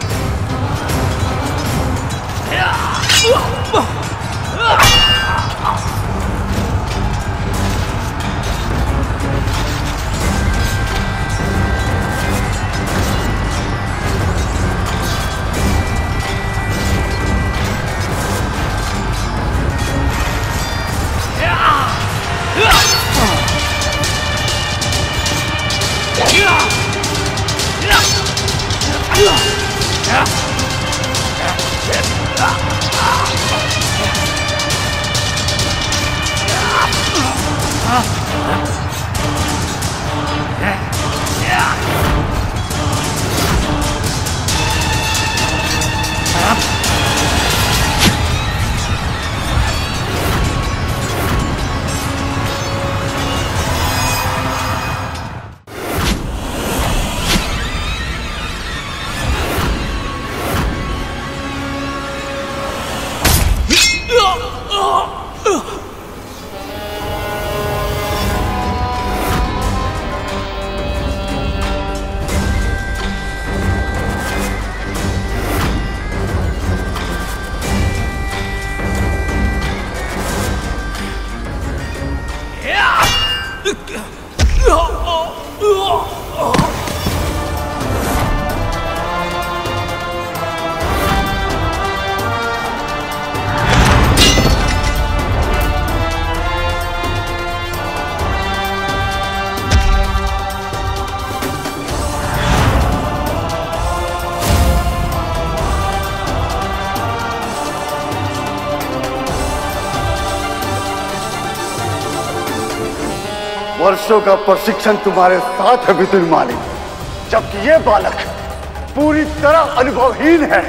वर्षों का प्रशिक्षण तुम्हारे साथ है विदुर मालिक, जबकि ये बालक पूरी तरह अनुभवहीन है।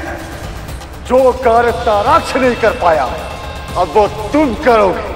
जो कार्य ताराक्ष नहीं कर पाया अब वो तुम करोगे।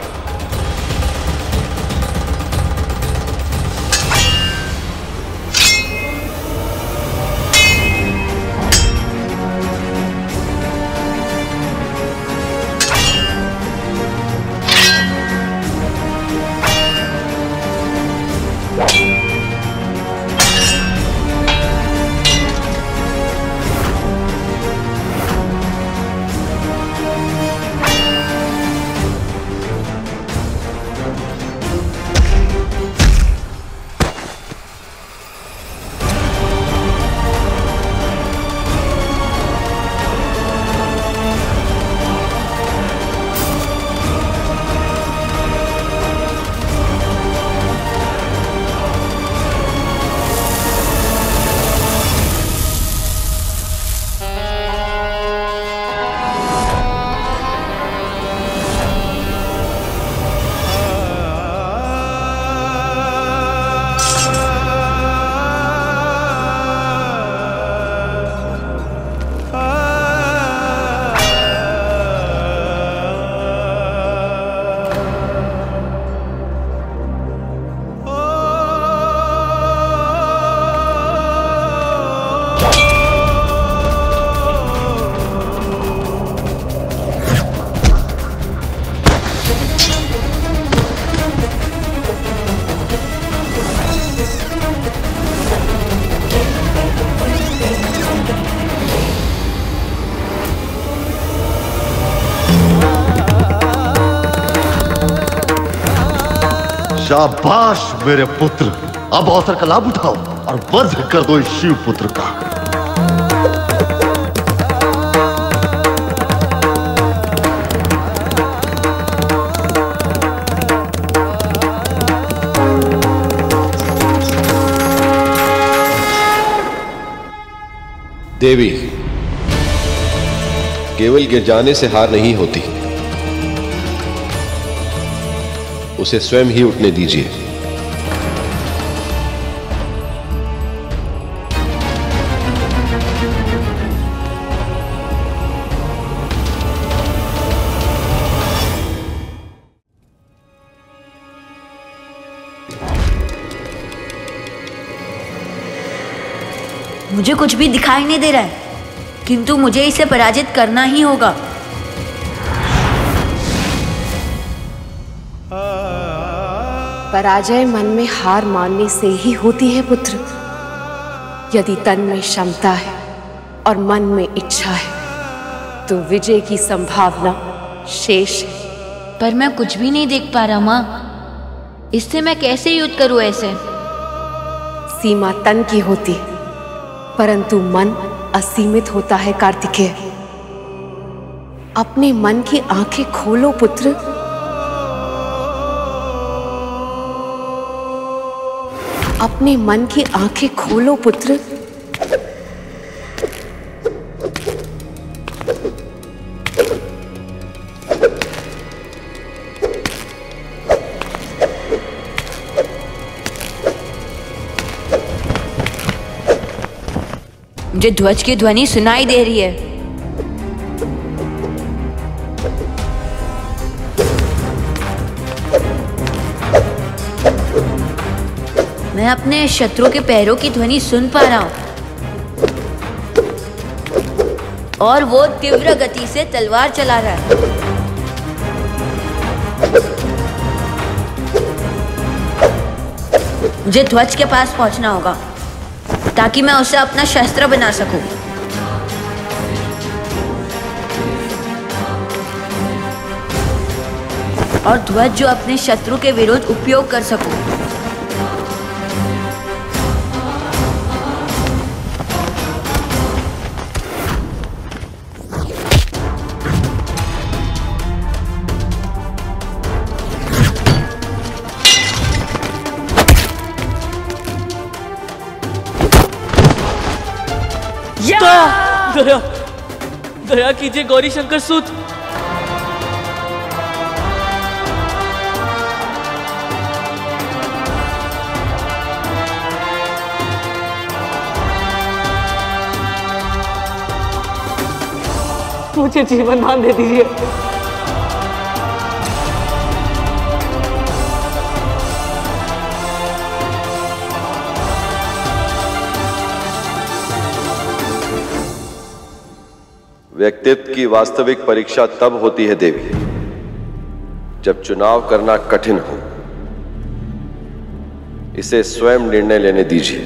शाबाश मेरे पुत्र, अब अवसर का लाभ उठाओ और वध कर दो इस शिव पुत्र का। देवी, केवल गिर जाने से हार नहीं होती, उसे स्वयं ही उठने दीजिए। मुझे कुछ भी दिखाई नहीं दे रहा है, किंतु मुझे इसे पराजित करना ही होगा। पराजय मन में हार मानने से ही होती है पुत्र। यदि तन में क्षमता है और मन में इच्छा है तो विजय की संभावना शेष है। पर मैं कुछ भी नहीं देख पा रहा माँ, इससे मैं कैसे युद्ध करूं? ऐसे सीमा तन की होती है परंतु मन असीमित होता है कार्तिकेय। अपने मन की आंखें खोलो पुत्र। अपने मन की आंखें खोलो पुत्र। मुझे ध्वज की ध्वनि सुनाई दे रही है। मैं अपने शत्रु के पैरों की ध्वनि सुन पा रहा हूं और वो तीव्र गति से तलवार चला रहा है। मुझे ध्वज के पास पहुंचना होगा ताकि मैं उसे अपना शस्त्र बना सकूं। और ध्वज जो अपने शत्रु के विरुद्ध उपयोग कर सकूं। दया दया कीजिए गौरी शंकर सूत। मुझे जीवन दान दे दीजिए। व्यक्तित्व की वास्तविक परीक्षा तब होती है देवी जब चुनाव करना कठिन हो। इसे स्वयं निर्णय लेने दीजिए।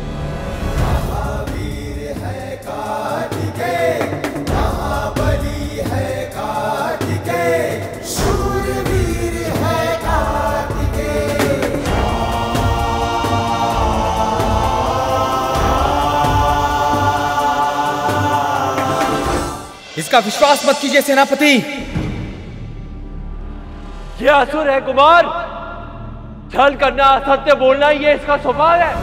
इसका विश्वास मत कीजिए सेनापति। ये असुर है कुमार। छल करना, असत्य बोलना ये इसका स्वभाव है।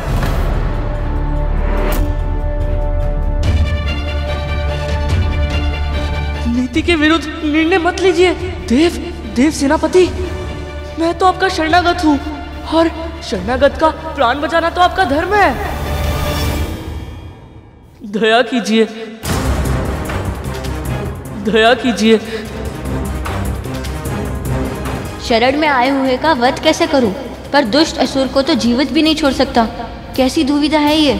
नीति के विरुद्ध निर्णय मत लीजिए। देव सेनापति, मैं तो आपका शरणागत हूं और शरणागत का प्राण बचाना तो आपका धर्म है। दया कीजिए, दया कीजिए। शरण में आए हुए का वध कैसे करूं? पर दुष्ट असुर को तो जीवित भी नहीं छोड़ सकता। कैसी दुविधा है ये?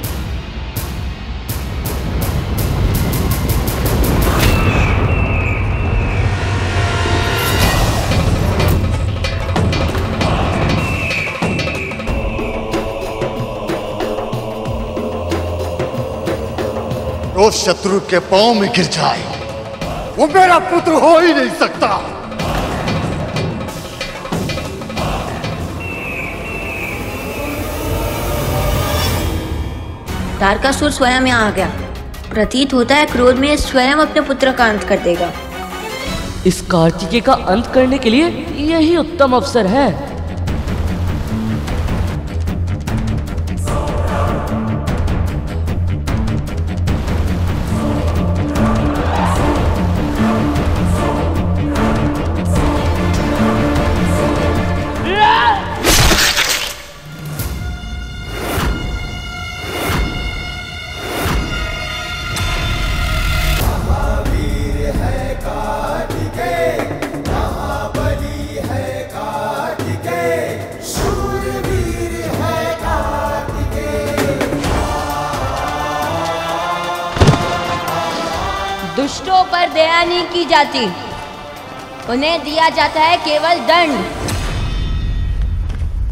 जो शत्रु के पांव में गिर जाए वो मेरा पुत्र हो ही नहीं सकता। तारकासुर स्वयं यहाँ आ गया। प्रतीत होता है क्रोध में स्वयं अपने पुत्र का अंत कर देगा। इस कार्तिकेय का अंत करने के लिए यही उत्तम अवसर है। दुष्टों पर दया नहीं की जाती, उन्हें दिया जाता है केवल दंड।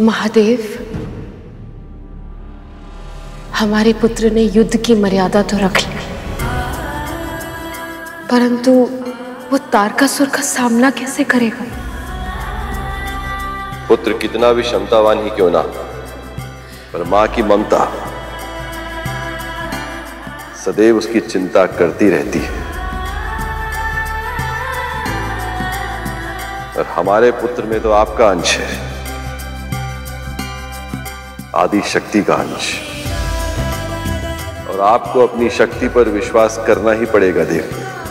महादेव, हमारे पुत्र ने युद्ध की मर्यादा तो रख ली, परंतु वो तारकासुर का सामना कैसे करेगा? पुत्र कितना भी क्षमतावान ही क्यों ना, पर मां की ममता सदैव उसकी चिंता करती रहती है। और हमारे पुत्र में तो आपका अंश है, आदि शक्ति का अंश, और आपको अपनी शक्ति पर विश्वास करना ही पड़ेगा देव।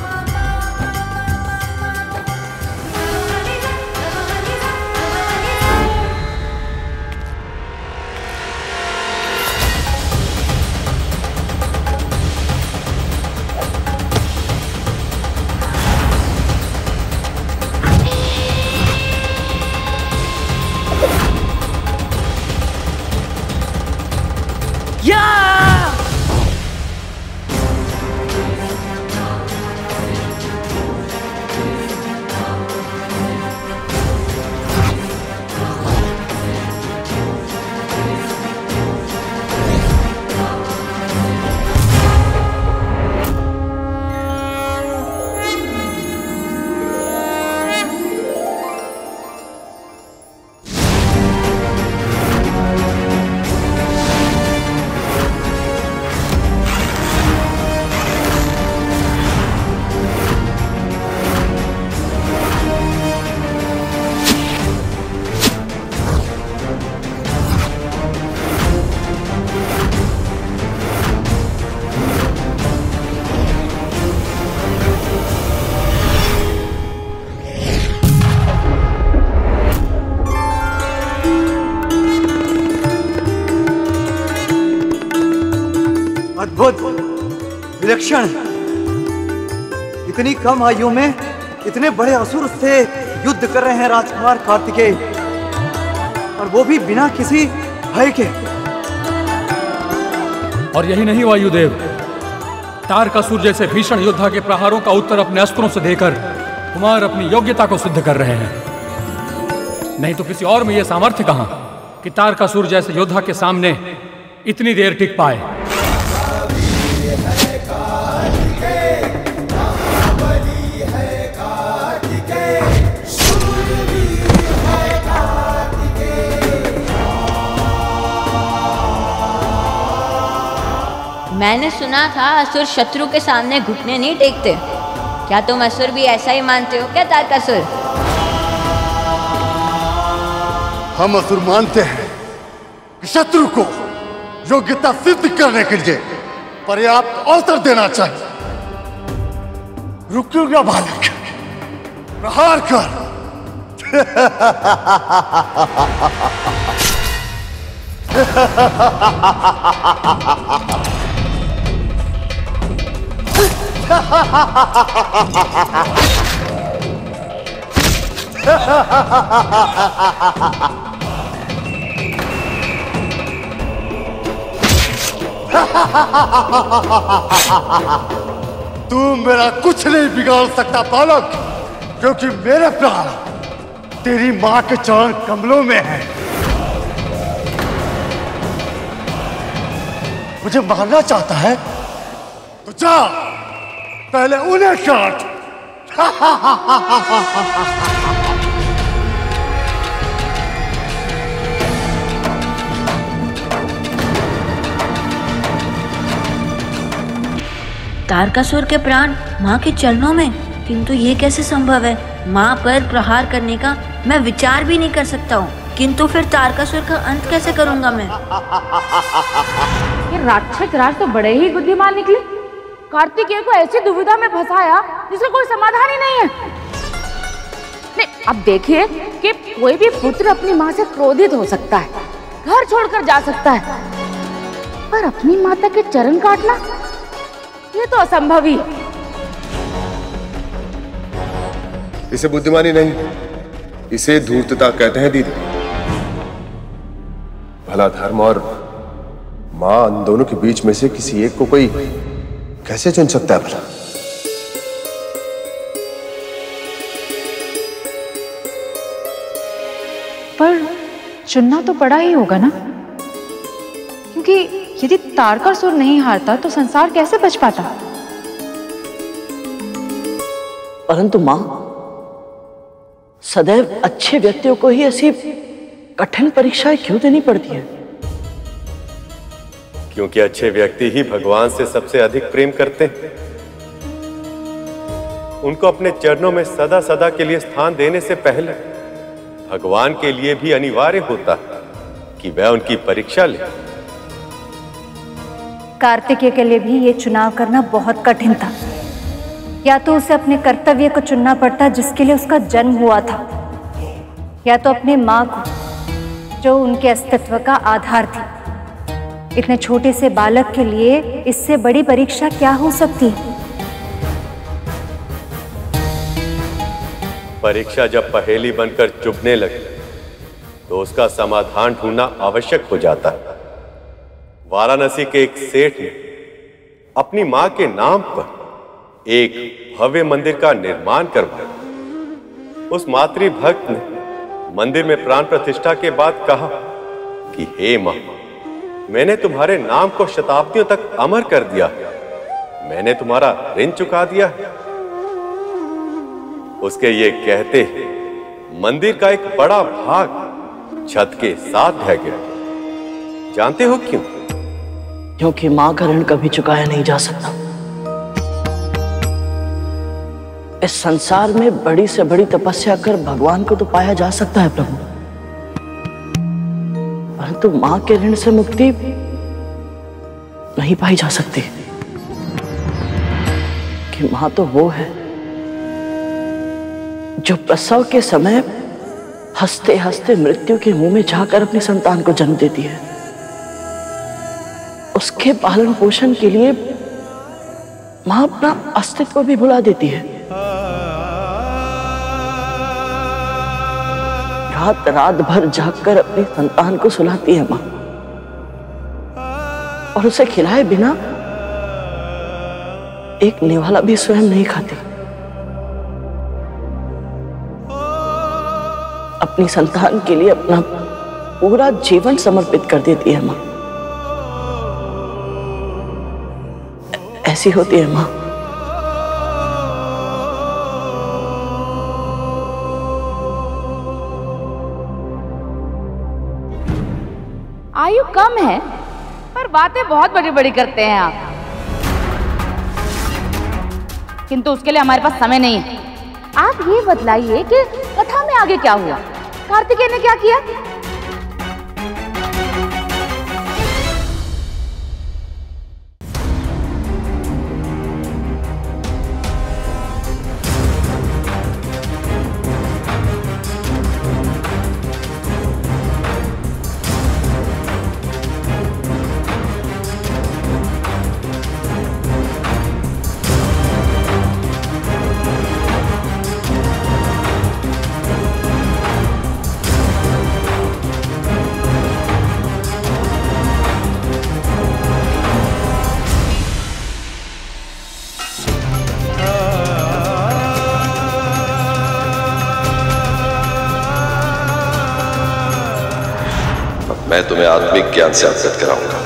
अद्भुत, विलक्षण। इतनी कम आयु में इतने बड़े असुर से युद्ध कर रहे हैं राजकुमार कार्तिकेय, और वो भी बिना किसी भय के। और यही नहीं वायुदेव, तारकासुर जैसे भीषण योद्धा के प्रहारों का उत्तर अपने अस्त्रों से देकर कुमार अपनी योग्यता को सिद्ध कर रहे हैं। नहीं तो किसी और में यह सामर्थ्य कहां कि तारकासुर जैसे योद्धा के सामने इतनी देर टिक पाए। मैंने सुना था असुर शत्रु के सामने घुटने नहीं टेकते। क्या तुम असुर भी ऐसा ही मानते हो क्या तारकासुर? हम असुर मानते हैं कि शत्रु को योग्यता सिद्ध करने के लिए पर्याप्त अवसर देना चाहिए। रुकिएगा बालक, प्रहार कर। तू मेरा कुछ नहीं बिगाड़ सकता बालक, क्योंकि मेरे प्राण तेरी मां के चरण कमलों में है। मुझे मारना चाहता है तो जा, पहले उन्हें काट। तारकासुर के प्राण माँ के चरणों में, किंतु ये कैसे संभव है? माँ पर प्रहार करने का मैं विचार भी नहीं कर सकता हूँ, किंतु फिर तारकासुर का अंत कैसे करूंगा मैं? ये राक्षस राज तो बड़े ही बुद्धिमान निकले। कार्तिकेय को ऐसी दुविधा में फंसाया जिसका कोई समाधान ही नहीं है। नहीं, अब देखिए कि कोई भी पुत्र अपनी माँ से क्रोधित हो सकता है, घर छोड़कर जा सकता है, पर अपनी माता के चरण काटना ये तो असंभव ही। इसे बुद्धिमानी नहीं, इसे धूर्तता कहते हैं दीदी। भला धर्म और मां, उन दोनों के बीच में से किसी एक को कोई कैसे चुन सकता है भला? पर चुनना तो पड़ा ही होगा ना, क्योंकि यदि तारकासुर नहीं हारता तो संसार कैसे बच पाता। परंतु मां, सदैव अच्छे व्यक्तियों को ही ऐसी कठिन परीक्षाएं क्यों देनी पड़ती है? क्योंकि अच्छे व्यक्ति ही भगवान से सबसे अधिक प्रेम करते हैं। उनको अपने चरणों में सदा सदा के लिए स्थान देने से पहले भगवान के लिए भी अनिवार्य होता है कि वह उनकी परीक्षा ले। कार्तिकेय के लिए भी ये चुनाव करना बहुत कठिन था। या तो उसे अपने कर्तव्य को चुनना पड़ता जिसके लिए उसका जन्म हुआ था, या तो अपने माँ को जो उनके अस्तित्व का आधार थी। इतने छोटे से बालक के लिए इससे बड़ी परीक्षा क्या हो सकती है? परीक्षा जब पहेली बनकर चुभने लगे तो उसका समाधान ढूंढना आवश्यक हो जाता है। वाराणसी के एक सेठ ने अपनी मां के नाम पर एक भव्य मंदिर का निर्माण करवाया। उस मातृभक्त ने मंदिर में प्राण प्रतिष्ठा के बाद कहा कि हे मां, मैंने तुम्हारे नाम को शताब्दियों तक अमर कर दिया, मैंने तुम्हारा ऋण चुका दिया। उसके ये कहते मंदिर का एक बड़ा भाग छत के साथ ढह गया। जानते हो क्यों? क्योंकि मां का ऋण कभी चुकाया नहीं जा सकता। इस संसार में बड़ी से बड़ी तपस्या कर भगवान को तो पाया जा सकता है प्रभु, परंतु मां के ऋण से मुक्ति नहीं पाई जा सकती। कि मां तो वो है जो प्रसव के समय हंसते हंसते मृत्यु के मुंह में जाकर अपनी संतान को जन्म देती है। उसके पालन पोषण के लिए मां अपना अस्तित्व भी भुला देती है। रात रात भर जागकर अपनी संतान को सुलाती है मां, और उसे खिलाए बिना एक निवाला भी स्वयं नहीं खाती। अपनी संतान के लिए अपना पूरा जीवन समर्पित कर देती है मां। ऐसी होती है मां। आयु कम है पर बातें बहुत बड़ी बड़ी करते हैं आप, किंतु उसके लिए हमारे पास समय नहीं है। आप ये बतलाइए कि कथा में आगे क्या हुआ, कार्तिकेय ने क्या किया? मैं तुम्हें आत्मिक ज्ञान से अवगत कराऊंगा।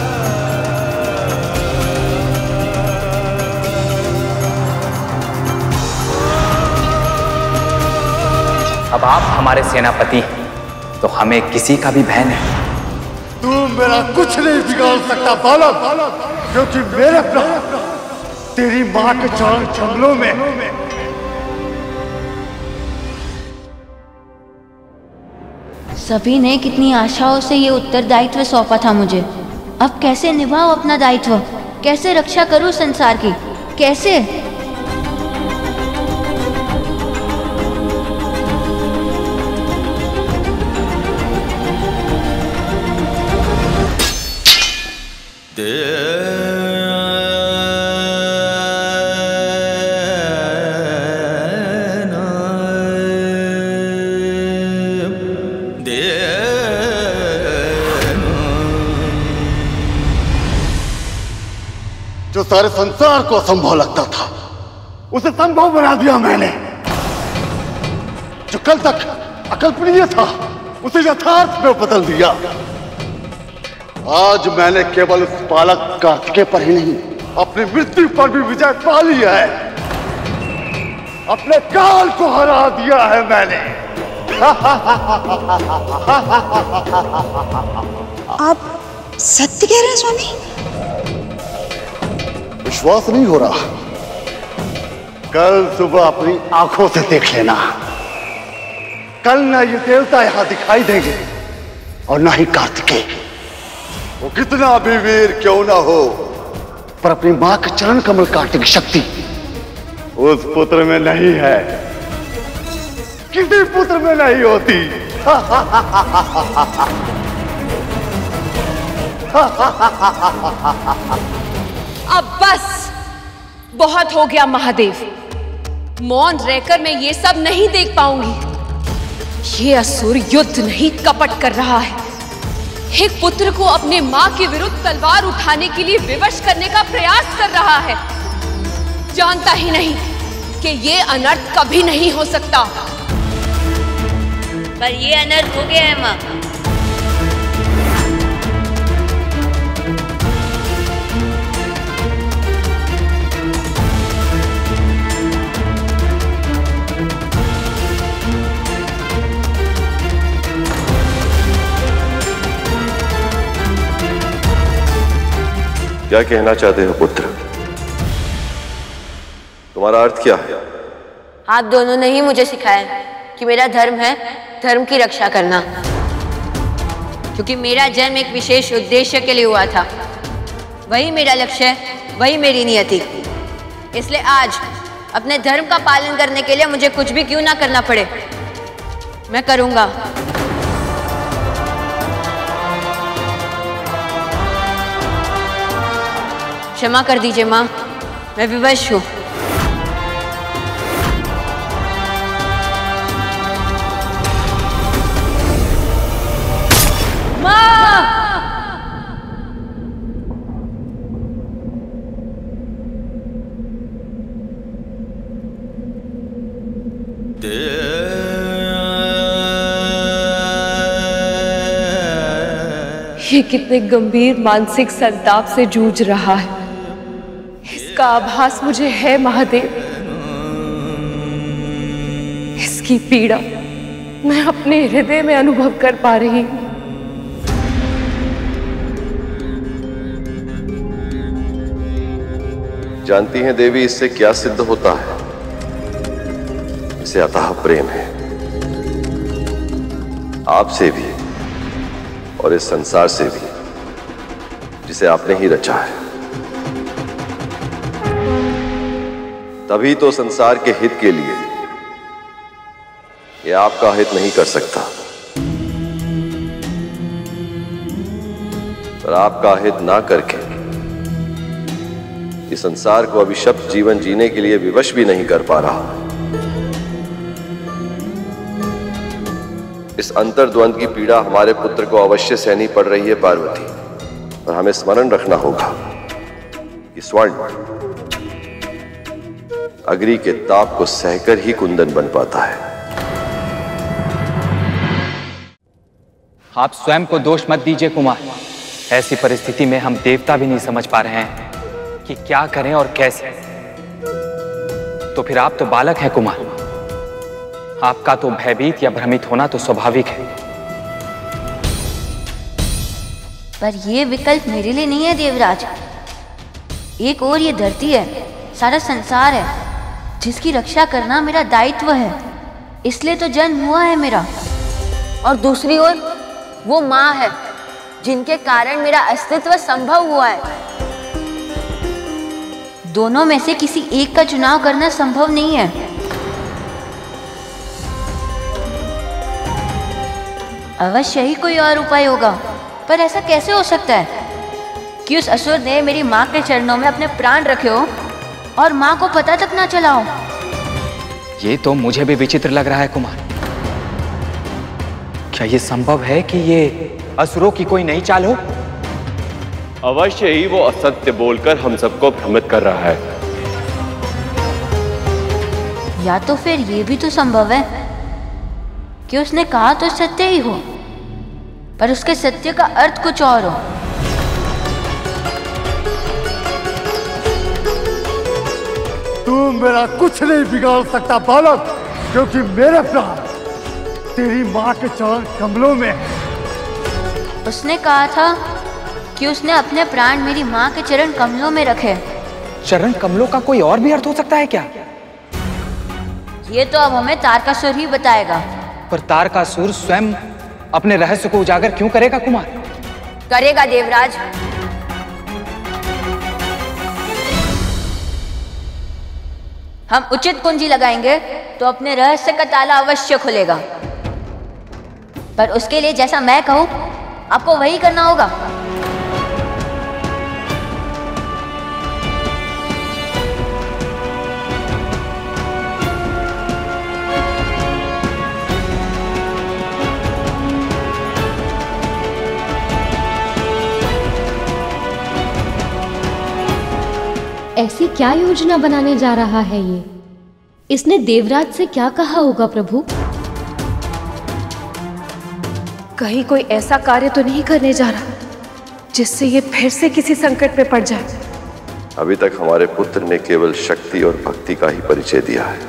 अब आप हमारे सेनापति हैं, तो हमें किसी का भी भय नहीं। तू मेरा कुछ नहीं बिगाड़ सकता बालक, क्योंकि मेरे प्राण तेरी मां के चरण कमलों में। सभी ने कितनी आशाओं से ये उत्तरदायित्व सौंपा था मुझे। अब कैसे निभाऊं अपना दायित्व, कैसे रक्षा करूं संसार की, कैसे? जो सारे संसार को असंभव लगता था उसे संभव बना दिया मैंने। जो कल तक अकल्पनीय था उसे यथार्थ में बदल दिया। आज मैंने केवल उस बालक कार्तिकेय पर ही नहीं, अपनी मृत्यु पर भी विजय पा ली है। अपने काल को हरा दिया है मैंने। आप सत्य कह रहे हैं स्वामी? विश्वास नहीं हो रहा? कल सुबह अपनी आंखों से देख लेना। कल ना ये देवता यहां दिखाई देंगे और ना ही कार्तिकेय। वो कितना भी वीर क्यों ना हो, पर अपनी मां के चरण कमल काटने की शक्ति उस पुत्र में नहीं है, किसी पुत्र में नहीं होती। अब बस बहुत हो गया महादेव। मौन रहकर मैं ये सब नहीं देख पाऊंगी। ये असुर युद्ध नहीं कपट कर रहा है। एक पुत्र को अपने मां के विरुद्ध तलवार उठाने के लिए विवश करने का प्रयास कर रहा है। जानता ही नहीं कि ये अनर्थ कभी नहीं हो सकता। पर ये अनर्थ हो गया है मां। क्या कहना चाहते हो पुत्र? तुम्हारा अर्थ क्या है? आप दोनों ने ही मुझे सिखाया कि मेरा धर्म है धर्म की रक्षा करना, क्योंकि मेरा जन्म एक विशेष उद्देश्य के लिए हुआ था। वही मेरा लक्ष्य है, वही मेरी नियति। इसलिए आज अपने धर्म का पालन करने के लिए मुझे कुछ भी क्यों ना करना पड़े, मैं करूंगा। क्षमा कर दीजिए मां, मैं विवश हूं। ये कितने गंभीर मानसिक संताप से जूझ रहा है, इसका आभास मुझे है महादेव। इसकी पीड़ा मैं अपने हृदय में अनुभव कर पा रही हूं। जानती हैं देवी, इससे क्या सिद्ध होता है? इसे अथाह प्रेम है, आपसे भी और इस संसार से भी, जिसे आपने ही रचा है। तभी तो संसार के हित के लिए यह आपका हित नहीं कर सकता, पर आपका हित ना करके इस संसार को अभिशप्त जीवन जीने के लिए विवश भी नहीं कर पा रहा। इस अंतर्द्वंद की पीड़ा हमारे पुत्र को अवश्य सहनी पड़ रही है पार्वती, और हमें स्मरण रखना होगा कि स्वर्ण अग्नि के ताप को सहकर ही कुंदन बन पाता है। आप स्वयं को दोष मत दीजिए कुमार। ऐसी परिस्थिति में हम देवता भी नहीं समझ पा रहे हैं कि क्या करें और कैसे। तो फिर आप तो बालक हैं कुमार, आपका तो भयभीत या भ्रमित होना तो स्वाभाविक है। पर यह विकल्प मेरे लिए नहीं है देवराज। एक और ये धरती है, सारा संसार है, जिसकी रक्षा करना मेरा दायित्व है। इसलिए तो जन्म हुआ है मेरा। और दूसरी ओर वो माँ है, जिनके कारण मेरा अस्तित्व संभव हुआ है। दोनों में से किसी एक का चुनाव करना संभव नहीं है। अवश्य ही कोई और उपाय होगा, पर ऐसा कैसे हो सकता है कि उस असुर ने मेरी माँ के चरणों में अपने प्राण रखे हो और माँ को पता तक ना चला हो। ये तो मुझे भी विचित्र लग रहा है कुमार। क्या ये संभव है कि ये असुरों की कोई नई चाल हो? अवश्य ही वो असत्य बोलकर हम सबको भ्रमित कर रहा है। या तो फिर ये भी तो संभव है कि उसने कहा तो सत्य ही हो, पर उसके सत्य का अर्थ कुछ और हो। तू मेरा कुछ नहीं बिगाड़ सकता बालक, क्योंकि मेरे प्राण तेरी माँ के चरण कमलों में है। उसने कहा था कि उसने अपने प्राण मेरी माँ के चरण कमलों में रखे। चरण कमलों का कोई और भी अर्थ हो सकता है क्या? ये तो अब हमें तारकासुर ही बताएगा। पर तारकासुर स्वयं अपने रहस्य को उजागर क्यों करेगा कुमार? करेगा देवराज। हम उचित कुंजी लगाएंगे तो अपने रहस्य का ताला अवश्य खुलेगा, पर उसके लिए जैसा मैं कहूं आपको वही करना होगा। ऐसी क्या योजना बनाने जा रहा है ये? इसने देवराज से क्या कहा होगा प्रभु? कहीं कोई ऐसा कार्य तो नहीं करने जा रहा जिससे ये फिर से किसी संकट में पड़ जाए। अभी तक हमारे पुत्र ने केवल शक्ति और भक्ति का ही परिचय दिया है,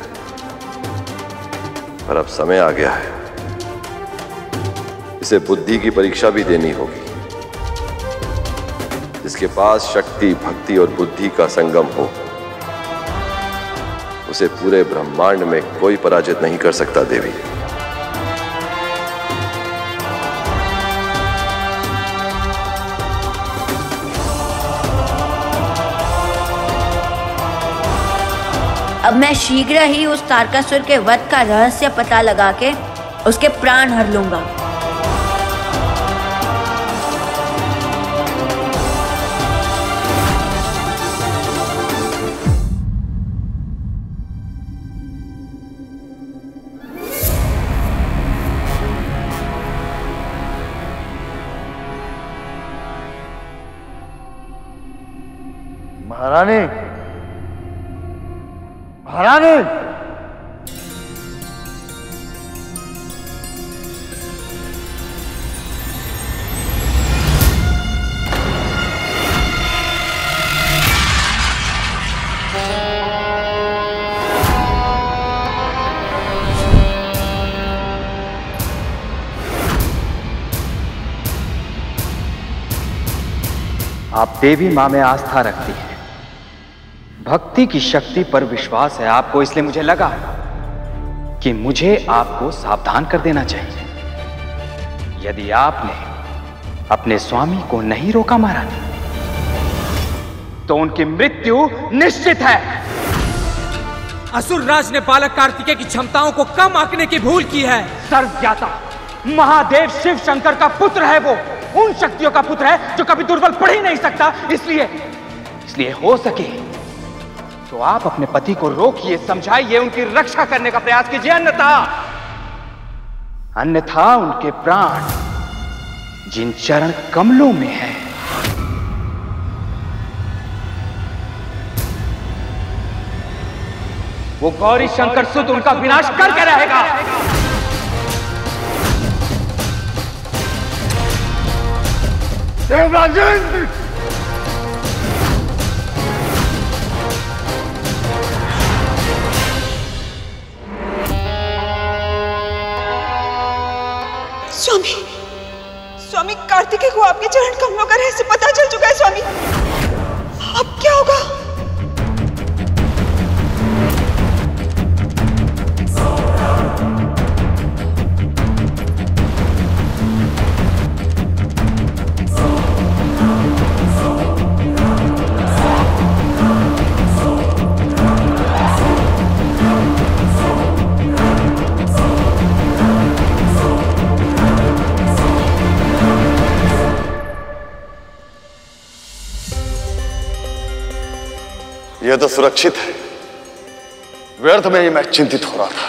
पर अब समय आ गया है, इसे बुद्धि की परीक्षा भी देनी होगी। जिसके पास शक्ति, भक्ति और बुद्धि का संगम हो, उसे पूरे ब्रह्मांड में कोई पराजित नहीं कर सकता देवी। अब मैं शीघ्र ही उस तारकासुर के वध का रहस्य पता लगा के उसके प्राण हर लूंगा। महारानी, महारानी, आप देवी माँ में आस्था रखती हैं, भक्ति की शक्ति पर विश्वास है आपको, इसलिए मुझे लगा कि मुझे आपको सावधान कर देना चाहिए। यदि आपने अपने स्वामी को नहीं रोका मारा तो उनकी मृत्यु निश्चित है। असुर राज ने बालक कार्तिकेय की क्षमताओं को कम आंकने की भूल की है। सर्वज्ञाता महादेव शिव शंकर का पुत्र है, वो उन शक्तियों का पुत्र है जो कभी दुर्बल पड़ ही नहीं सकता। इसलिए हो सके तो आप अपने पति को रोकिए, समझाइए, उनकी रक्षा करने का प्रयास कीजिए, अन्यथा उनके प्राण जिन चरण कमलों में है वो गौरी शंकर सुत उनका विनाश करके रहेगा। देवराजन, स्वामी कार्तिकेय को आपके चरण कमलों का रहस्य पता चल चुका है स्वामी। अब क्या होगा? यह तो सुरक्षित है, व्यर्थ में ही मैं चिंतित हो रहा था।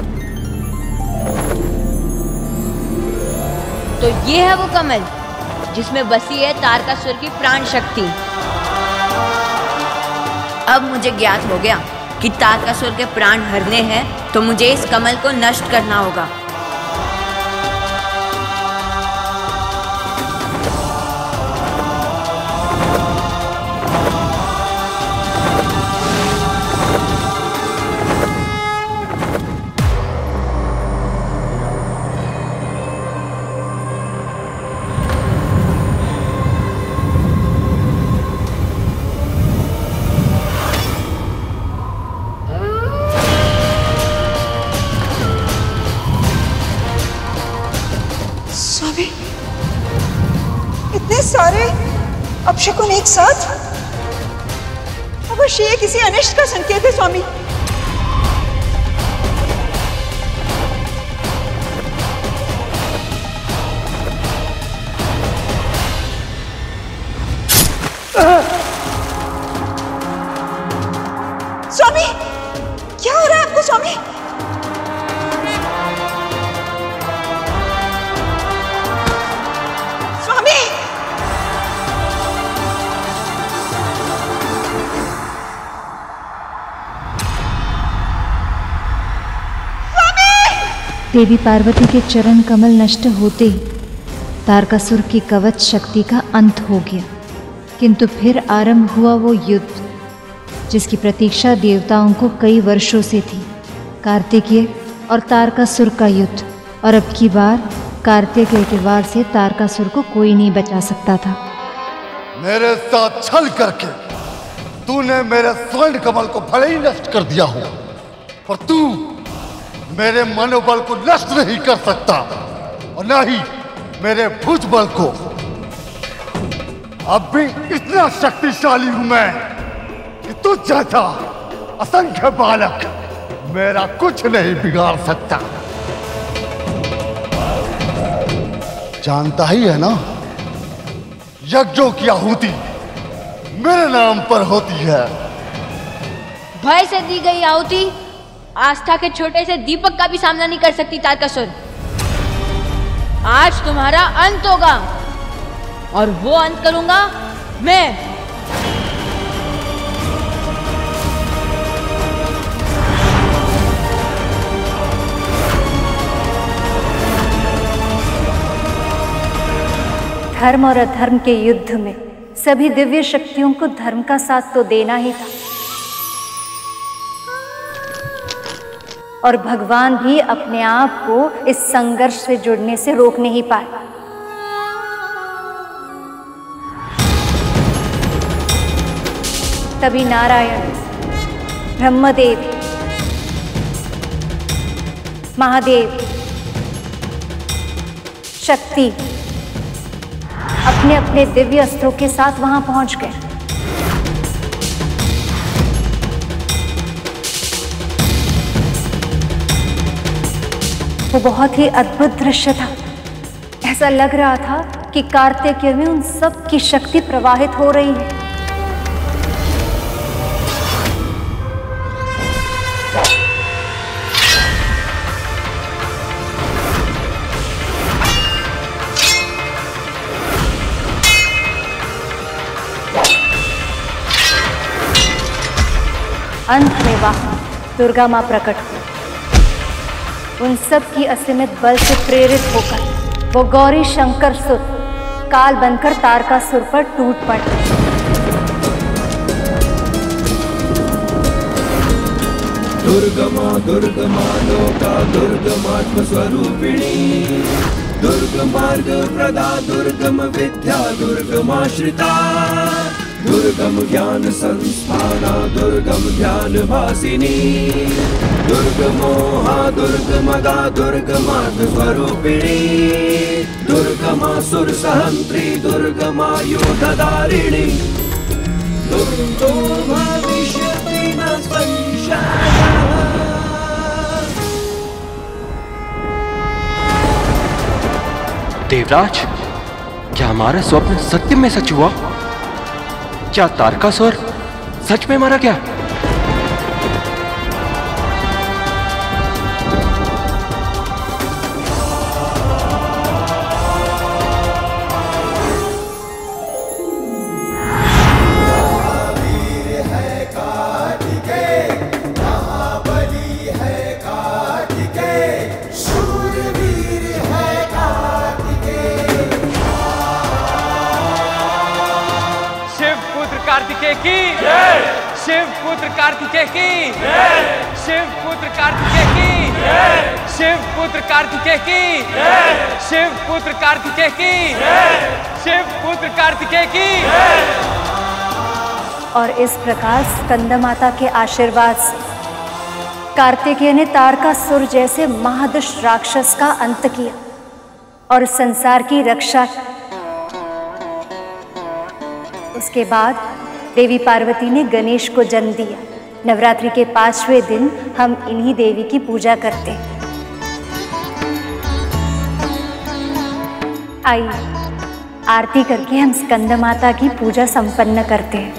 तो ये है वो कमल जिसमें बसी है तारकासुर की प्राण शक्ति। अब मुझे ज्ञात हो गया कि तारकासुर के प्राण हरने हैं तो मुझे इस कमल को नष्ट करना होगा। सारे अपशकुन एक साथ? अवश्य ये किसी अनिष्ट का संकेत है स्वामी। स्वामी, क्या हो रहा है आपको स्वामी? देवी पार्वती के चरण कमल नष्ट होते ही तारकासुर की कवच शक्ति का अंत हो गया। किंतु फिर आरंभ हुआ वो युद्ध जिसकी प्रतीक्षा देवताओं को कई वर्षों से थी। कार्तिकेय और तारकासुर का युद्ध, और अब की बार कार्तिकेय के वार से तारकासुर को कोई नहीं बचा सकता था। मेरे साथ छल करके तूने मेरे स्वर्ण कमल को भले ही नष्ट कर दिया हो, पर तू मेरे मनोबल को नष्ट नहीं कर सकता और न ही मेरे भुजबल को। अब भी इतना शक्तिशाली हूं मैं कि तुझ जैसा असंख्य बालक मेरा कुछ नहीं बिगाड़ सकता। जानता ही है ना, यज्ञों की आहुति मेरे नाम पर होती है। भय से दी गई आहुति आस्था के छोटे से दीपक का भी सामना नहीं कर सकती तारकासुर। आज तुम्हारा अंत होगा और वो अंत करूंगा मैं। धर्म और अधर्म के युद्ध में सभी दिव्य शक्तियों को धर्म का साथ तो देना ही था, और भगवान भी अपने आप को इस संघर्ष से जुड़ने से रोक नहीं पाए। तभी नारायण, ब्रह्मदेव, महादेव, शक्ति अपने अपने दिव्य अस्त्रों के साथ वहां पहुंच गए। वो बहुत ही अद्भुत दृश्य था। ऐसा लग रहा था कि कार्तिकेय में उन सब की शक्ति प्रवाहित हो रही है। अंत में वहां दुर्गा मां प्रकट हुई। उन सब की असीमित बल से प्रेरित होकर वो गौरी शंकर सुत काल बनकर तारकासुर पर टूट पड़े। दुर्गमा दुर्गमा लोका दुर्गमात्म स्वरूपिणी, दुर्गमार्ग प्रदा दुर्गम विद्या दुर्गमाश्रिता, दुर्गम ज्ञान संस्थाना दुर्गम ध्यान भासिनी, दुर्गमोहा दुर्गमदा दुर्गमार्ग स्वरूपिणी, दुर्गमासुर सहंत्री दुर्गमायुधधारिणी, दुर्गो भविष्यति न संशयः। देवराज, क्या हमारा स्वप्न सत्य में सच हुआ? क्या तारकासुर सच में मारा गया? कार्तिकेय की शिव पुत्र कार्तिकेय की शिव पुत्र कार्तिकेय की शिव पुत्र कार्तिकेय की शिव पुत्र कार्तिकेय की शिव पुत्र कार्तिकेय की। और इस प्रकार स्कंदमाता के आशीर्वाद से कार्तिकेय ने तारकासुर जैसे महादुष्ट राक्षस का अंत किया और संसार की रक्षा की। उसके बाद देवी पार्वती ने गणेश को जन्म दिया। नवरात्रि के 5वें दिन हम इन्हीं देवी की पूजा करते हैं। आइए आरती करके हम स्कंदमाता की पूजा संपन्न करते हैं।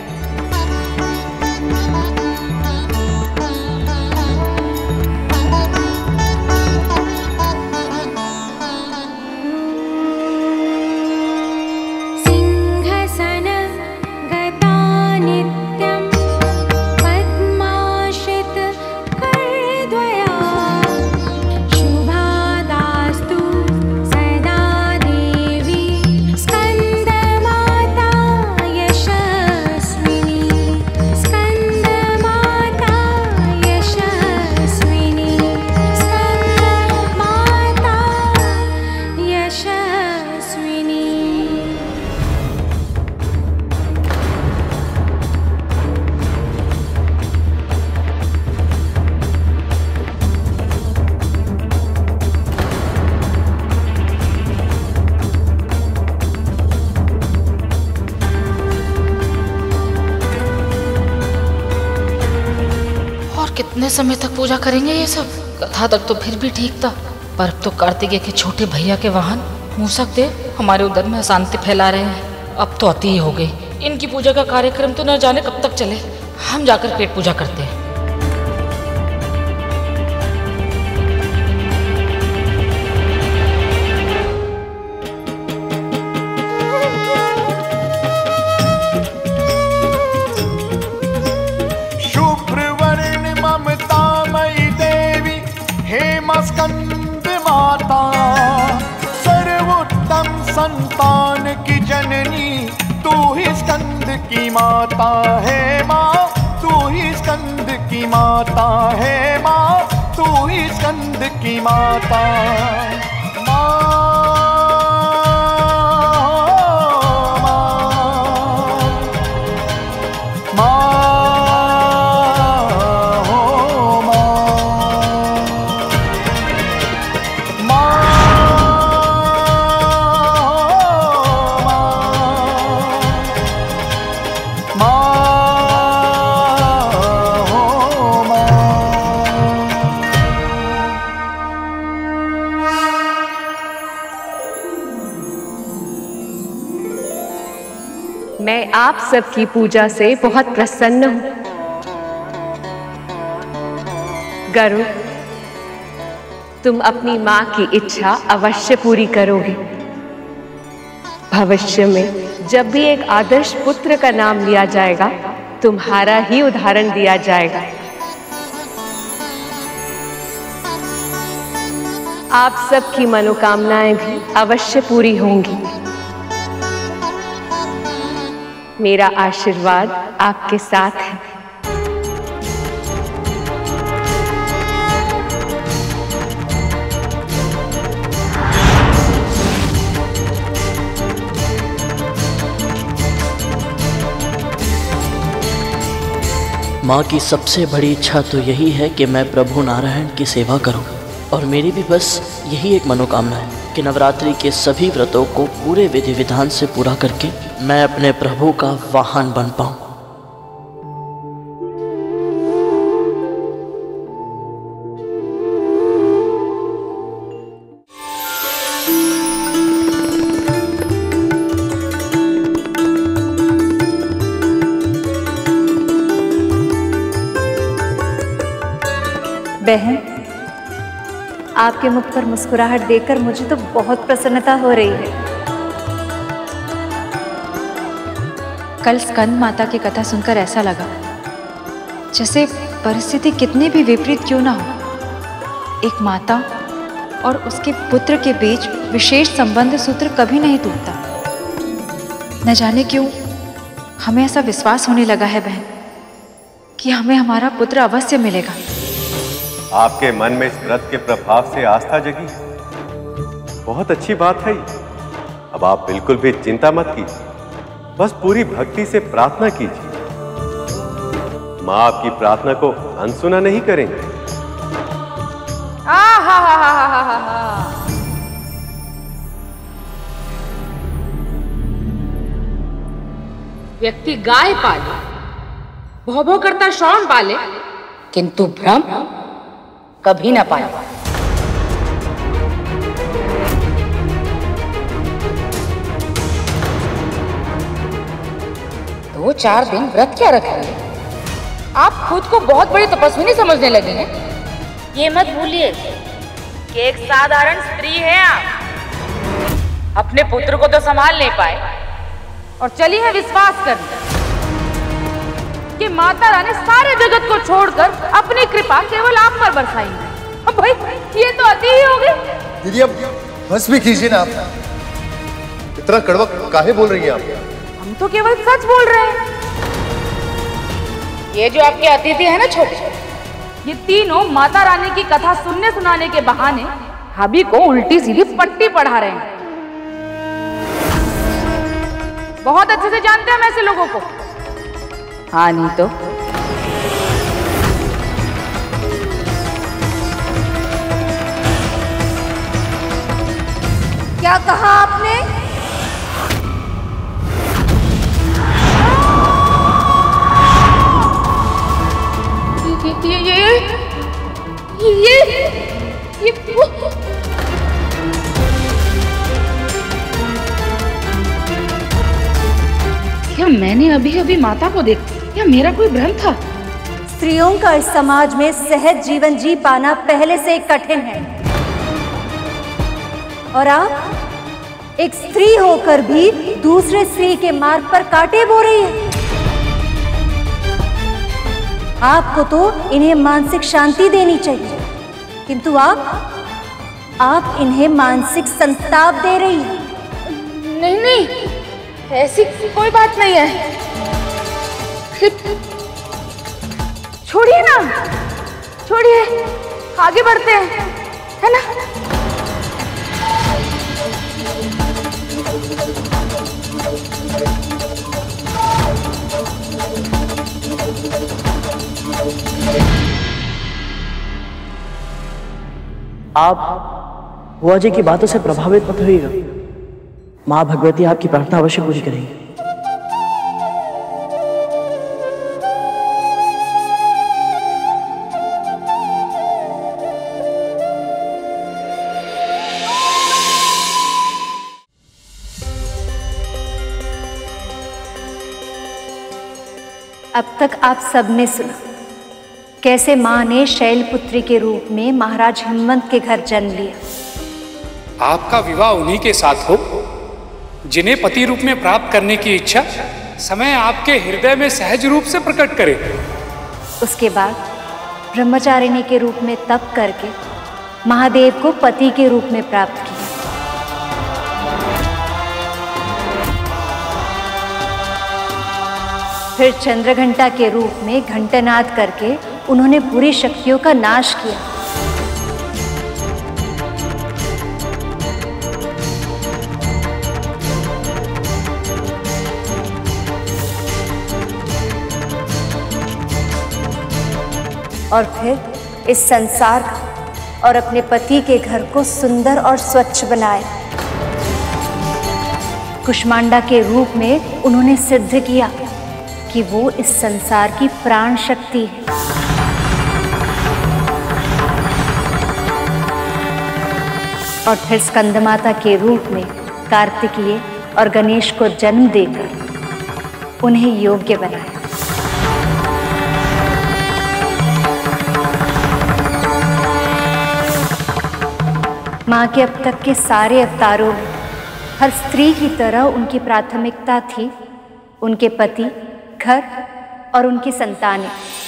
कितने समय तक पूजा करेंगे ये सब? कथा तक तो फिर भी ठीक था, पर अब तो कार्तिकेय के छोटे भैया के वाहन मूसक देव हमारे उधर में अशांति फैला रहे हैं। अब तो अति ही हो गई। इनकी पूजा का कार्यक्रम तो न जाने कब तक चले। हम जाकर पेट पूजा करते हैं। स्कंदमाता सर्वोत्तम संतान की जननी, तू ही स्कंद की माता है माँ, तू ही स्कंद की माता है माँ, तू ही स्कंद की माता। मैं आप सबकी पूजा से बहुत प्रसन्न हूं। गरुड़, तुम अपनी मां की इच्छा अवश्य पूरी करोगे। भविष्य में जब भी एक आदर्श पुत्र का नाम लिया जाएगा, तुम्हारा ही उदाहरण दिया जाएगा। आप सबकी मनोकामनाएं भी अवश्य पूरी होंगी। मेरा आशीर्वाद आपके साथ है। माँ की सबसे बड़ी इच्छा तो यही है कि मैं प्रभु नारायण की सेवा करूं, और मेरी भी बस यही एक मनोकामना है कि नवरात्रि के सभी व्रतों को पूरे विधि विधान से पूरा करके मैं अपने प्रभु का वाहन बन पाऊं। बहन, आपके मुख पर मुस्कुराहट देखकर मुझे तो बहुत प्रसन्नता हो रही है। कल स्कंदमाता की कथा सुनकर ऐसा लगा जैसे परिस्थिति कितनी भी विपरीत क्यों ना हो, एक माता और उसके पुत्र के बीच विशेष संबंध सूत्र कभी नहीं टूटता। न जाने क्यों हमें ऐसा विश्वास होने लगा है बहन कि हमें हमारा पुत्र अवश्य मिलेगा। आपके मन में इस व्रत के प्रभाव से आस्था जगी, बहुत अच्छी बात है। अब आप बिल्कुल भी चिंता मत कीजिए, बस पूरी भक्ति से प्रार्थना कीजिए। माँ आपकी प्रार्थना को अनसुना नहीं करेंगे। व्यक्ति गाय पाले, भौ भौ करता श्वान पाले, किंतु भ्रम कभी ना पाले। 2-4 दिन व्रत क्या रखेंगे? आप खुद को बहुत बड़ी तपस्विनी समझने लगे हैं। ये मत भूलिए कि एक साधारण स्त्री है आप। अपने पुत्र को तो संभाल नहीं पाए और चली है विश्वास करने कि माता रानी सारे जगत को छोड़कर अपनी कृपा केवल आप पर बरसाएंगे। अब भाई ये तो अति ही हो गई। दीदी अब बस भी कीजिए ना, आप इतना कड़वा काहे बोल रही हैं आप? हम तो केवल सच बोल रहे हैं। ये जो आपके अतिथि है ना छोटे, ये तीनों माता रानी की कथा सुनने सुनाने के बहाने हबी को उल्टी सीधी पट्टी पढ़ा रहे हैं। बहुत अच्छे से जानते हैं हम ऐसे लोगों को। हाँ नहीं तो क्या कहा आपने? ये क्या मैंने अभी अभी माता को देखा? क्या मेरा कोई भ्रम था? स्त्रियों का इस समाज में सहज जीवन जी पाना पहले से कठिन है, और आप एक स्त्री होकर भी दूसरे स्त्री के मार्ग पर कांटे बो रही है। आपको तो इन्हें मानसिक शांति देनी चाहिए, किंतु आप इन्हें मानसिक संताप दे रही हैं। नहीं नहीं, ऐसी कोई बात नहीं है। छोड़िए ना, छोड़िए, आगे बढ़ते हैं, है ना? आप बुआ जी की बातों से प्रभावित मत होइएगा। माँ भगवती आपकी प्रार्थना अवश्य पूरी करेंगी। अब तक आप सबने सुना कैसे माँ ने शैलपुत्री के रूप में महाराज हिमवंत के घर जन्म लिया। आपका विवाह उन्हीं के साथ हो जिन्हें पति रूप में प्राप्त करने की इच्छा समय आपके हृदय में सहज रूप से प्रकट करे। उसके बाद ब्रह्मचारिणी के रूप में तप करके महादेव को पति के रूप में प्राप्त किया। फिर चंद्रघंटा के रूप में घंटानाद करके उन्होंने बुरी शक्तियों का नाश किया। और फिर इस संसार का और अपने पति के घर को सुंदर और स्वच्छ बनाया। कुष्मांडा के रूप में उन्होंने सिद्ध किया कि वो इस संसार की प्राण शक्ति है। और फिर स्कंदमाता के रूप में कार्तिकेय और गणेश को जन्म देकर उन्हें योग्य बनाया। माँ के अब तक के सारे अवतारों में हर स्त्री की तरह उनकी प्राथमिकता थी उनके पति, घर और उनकी संतानें।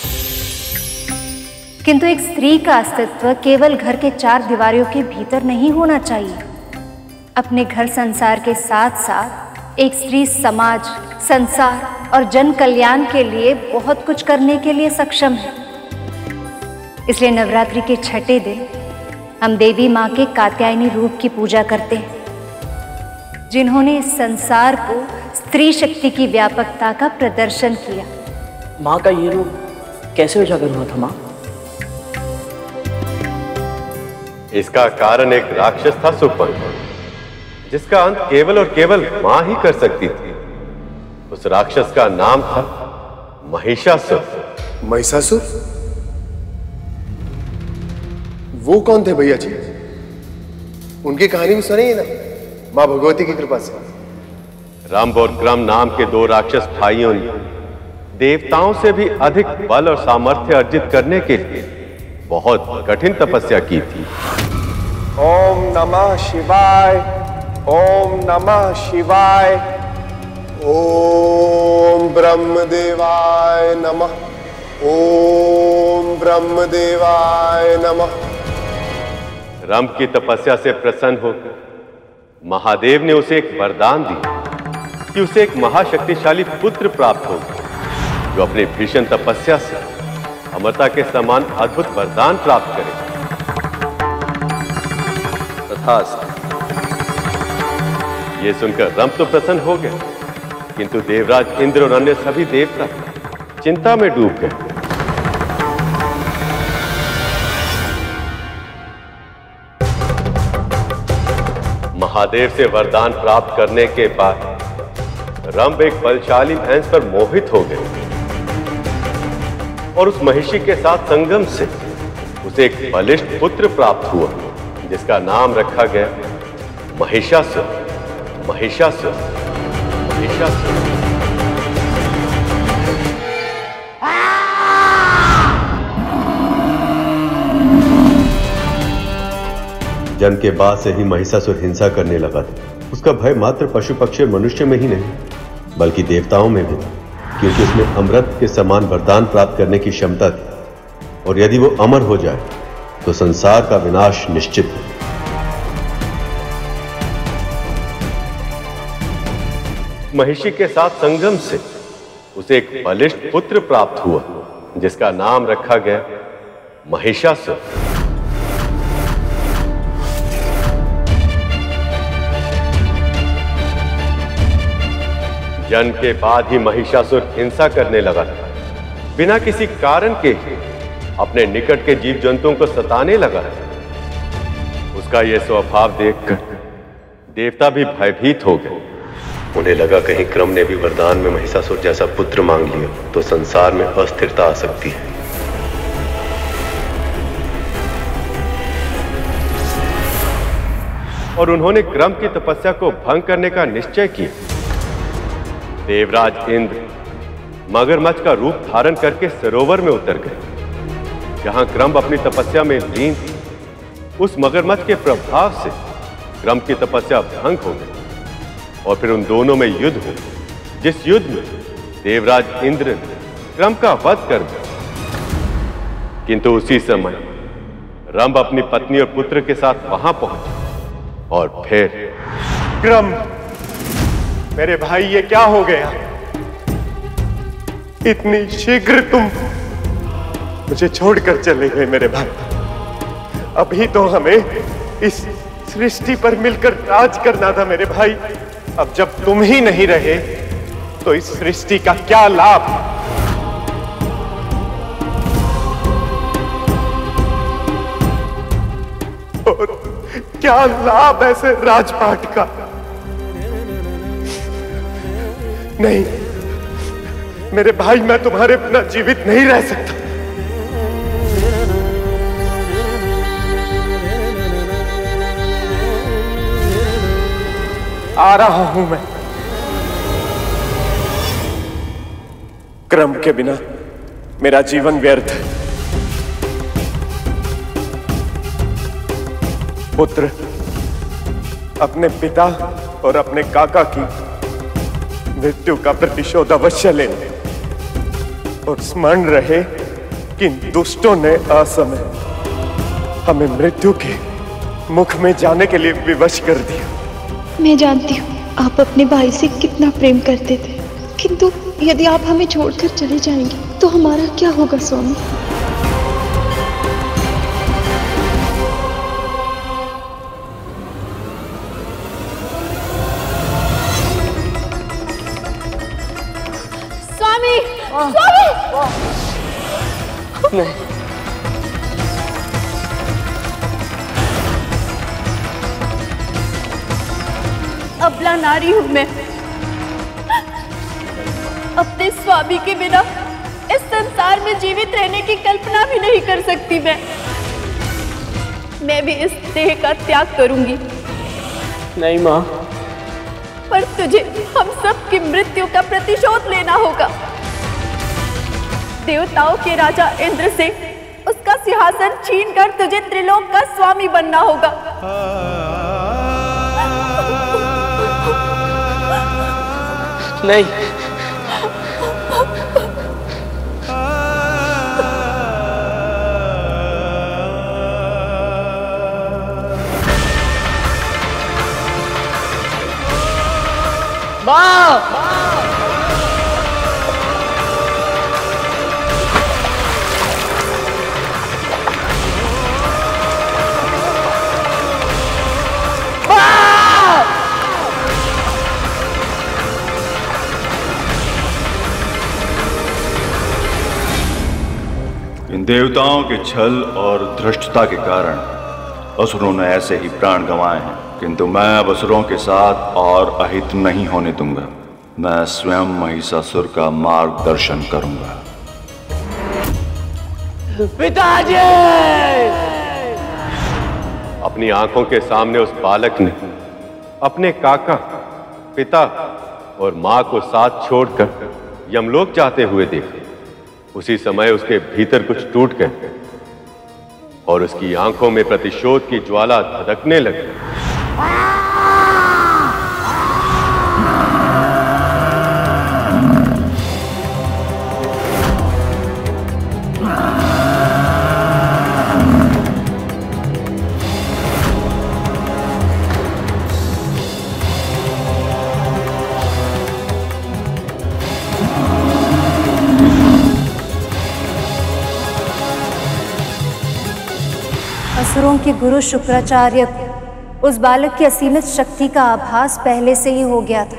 किंतु एक स्त्री का अस्तित्व केवल घर के 4 दीवारों के भीतर नहीं होना चाहिए। अपने घर संसार के साथ साथ एक स्त्री समाज, संसार और जन कल्याण के लिए बहुत कुछ करने के लिए सक्षम है। इसलिए नवरात्रि के छठे दिन हम देवी माँ के कात्यायनी रूप की पूजा करते हैं, जिन्होंने इस संसार को स्त्री शक्ति की व्यापकता का प्रदर्शन किया। माँ का ये रूप कैसे उजागर हुआ था माँ? इसका कारण एक राक्षस था सुपन, जिसका अंत केवल और केवल मां ही कर सकती थी। उस राक्षस का नाम था महिषासुर। महिषासुर? वो कौन थे भैया जी? उनकी कहानी भी सुनी है ना, मां भगवती की कृपा से। रंभ और क्रम नाम के दो राक्षस भाइयों ने देवताओं से भी अधिक बल और सामर्थ्य अर्जित करने के लिए बहुत कठिन तपस्या की थी। ओम नमः शिवाय, ओम नमः शिवाय, ओम ब्रह्मदेवाय नमः, ओम ब्रह्मदेवाय नमः। रंभ की तपस्या से प्रसन्न होकर महादेव ने उसे एक वरदान दिया कि उसे एक महाशक्तिशाली पुत्र प्राप्त होगा, जो अपनी भीषण तपस्या से अमरता के समान अद्भुत वरदान प्राप्त करेगा। तथास्तु। ये सुनकर रंभ तो प्रसन्न हो गए, किंतु देवराज इंद्र और अन्य सभी देवता चिंता में डूब गए। महादेव से वरदान प्राप्त करने के बाद रंभ एक बलशाली भैंस पर मोहित हो गए और उस महिषी के साथ संगम से उसे एक बलिष्ठ पुत्र प्राप्त हुआ, जिसका नाम रखा गया महिषासुर। महिषासुर, महिषासुर। जन्म के बाद से ही महिषासुर हिंसा करने लगा था। उसका भय मात्र पशु पक्षी और मनुष्य में ही नहीं, बल्कि देवताओं में भी था, क्योंकि उसमें अमृत के समान वरदान प्राप्त करने की क्षमता थी, और यदि वो अमर हो जाए तो संसार का विनाश निश्चित है। महिषी के साथ संगम से उसे एक बलिष्ठ पुत्र प्राप्त हुआ, जिसका नाम रखा गया महिषासुर। जन्म के बाद ही महिषासुर हिंसा करने लगा था। बिना किसी कारण के ही अपने निकट के जीव जंतुओं को सताने लगा। उसका यह स्वभाव देखकर देवता भी भयभीत हो गए। उन्हें लगा कहीं क्रम ने भी वरदान में महिषासुर जैसा पुत्र मांग लिया तो संसार में अस्थिरता आ सकती है। और उन्होंने क्रम की तपस्या को भंग करने का निश्चय किया। देवराज इंद्र मगरमच्छ का रूप धारण करके सरोवर में उतर गए, जहां क्रम अपनी तपस्या में लीन थी। उस मगरमच्छ के प्रभाव से क्रम की तपस्या भंग हो गई और फिर उन दोनों में युद्ध हुआ, जिस युद्ध में देवराज इंद्र ने क्रम का वध कर दिया। किंतु उसी समय रंभ अपनी पत्नी और पुत्र के साथ वहां पहुंचे और फिर क्रम, मेरे भाई ये क्या हो गया? इतनी शीघ्र तुम मुझे छोड़कर चले गए मेरे भाई। अभी तो हमें इस सृष्टि पर मिलकर राज करना था मेरे भाई। अब जब तुम ही नहीं रहे तो इस सृष्टि का क्या लाभ? और क्या लाभ ऐसे राजपाट का? नहीं मेरे भाई, मैं तुम्हारे बिना जीवित नहीं रह सकता। आ रहा हूं मैं। क्रम के बिना मेरा जीवन व्यर्थ है। पुत्र, अपने पिता और अपने काका की मृत्यु का प्रतिशोध अवश्य लें और स्मरण रहे कि दुष्टों ने असमय हमें मृत्यु के मुख में जाने के लिए विवश कर दिया। मैं जानती हूँ आप अपने भाई से कितना प्रेम करते थे, किंतु यदि आप हमें छोड़कर चले जाएंगे तो हमारा क्या होगा स्वामी? स्वामी, स्वामी! नहीं, अबला नारी हूं मैं। अपने स्वामी के बिना इस संसार में जीवित रहने की कल्पना भी नहीं कर सकती मैं भी इस देह का त्याग करूंगी। नहीं माँ। पर तुझे हम सब की मृत्यु का प्रतिशोध लेना होगा। देवताओं के राजा इंद्र से उसका सिंहासन छीनकर तुझे त्रिलोक का स्वामी बनना होगा। नहीं, माँ। इन देवताओं के छल और धृष्टता के कारण असुरों ने ऐसे ही प्राण गंवाए हैं, किंतु मैं अब असुरों के साथ और अहित नहीं होने दूंगा। मैं स्वयं महिषासुर का मार्गदर्शन करूंगा। पिताजी! अपनी आंखों के सामने उस बालक ने अपने काका, पिता और मां को साथ छोड़कर यमलोक जाते हुए देखा। उसी समय उसके भीतर कुछ टूट गए और उसकी आंखों में प्रतिशोध की ज्वाला धधकने लगी। असुरों के गुरु शुक्राचार्य को उस बालक की असीमित शक्ति का आभास पहले से ही हो गया था।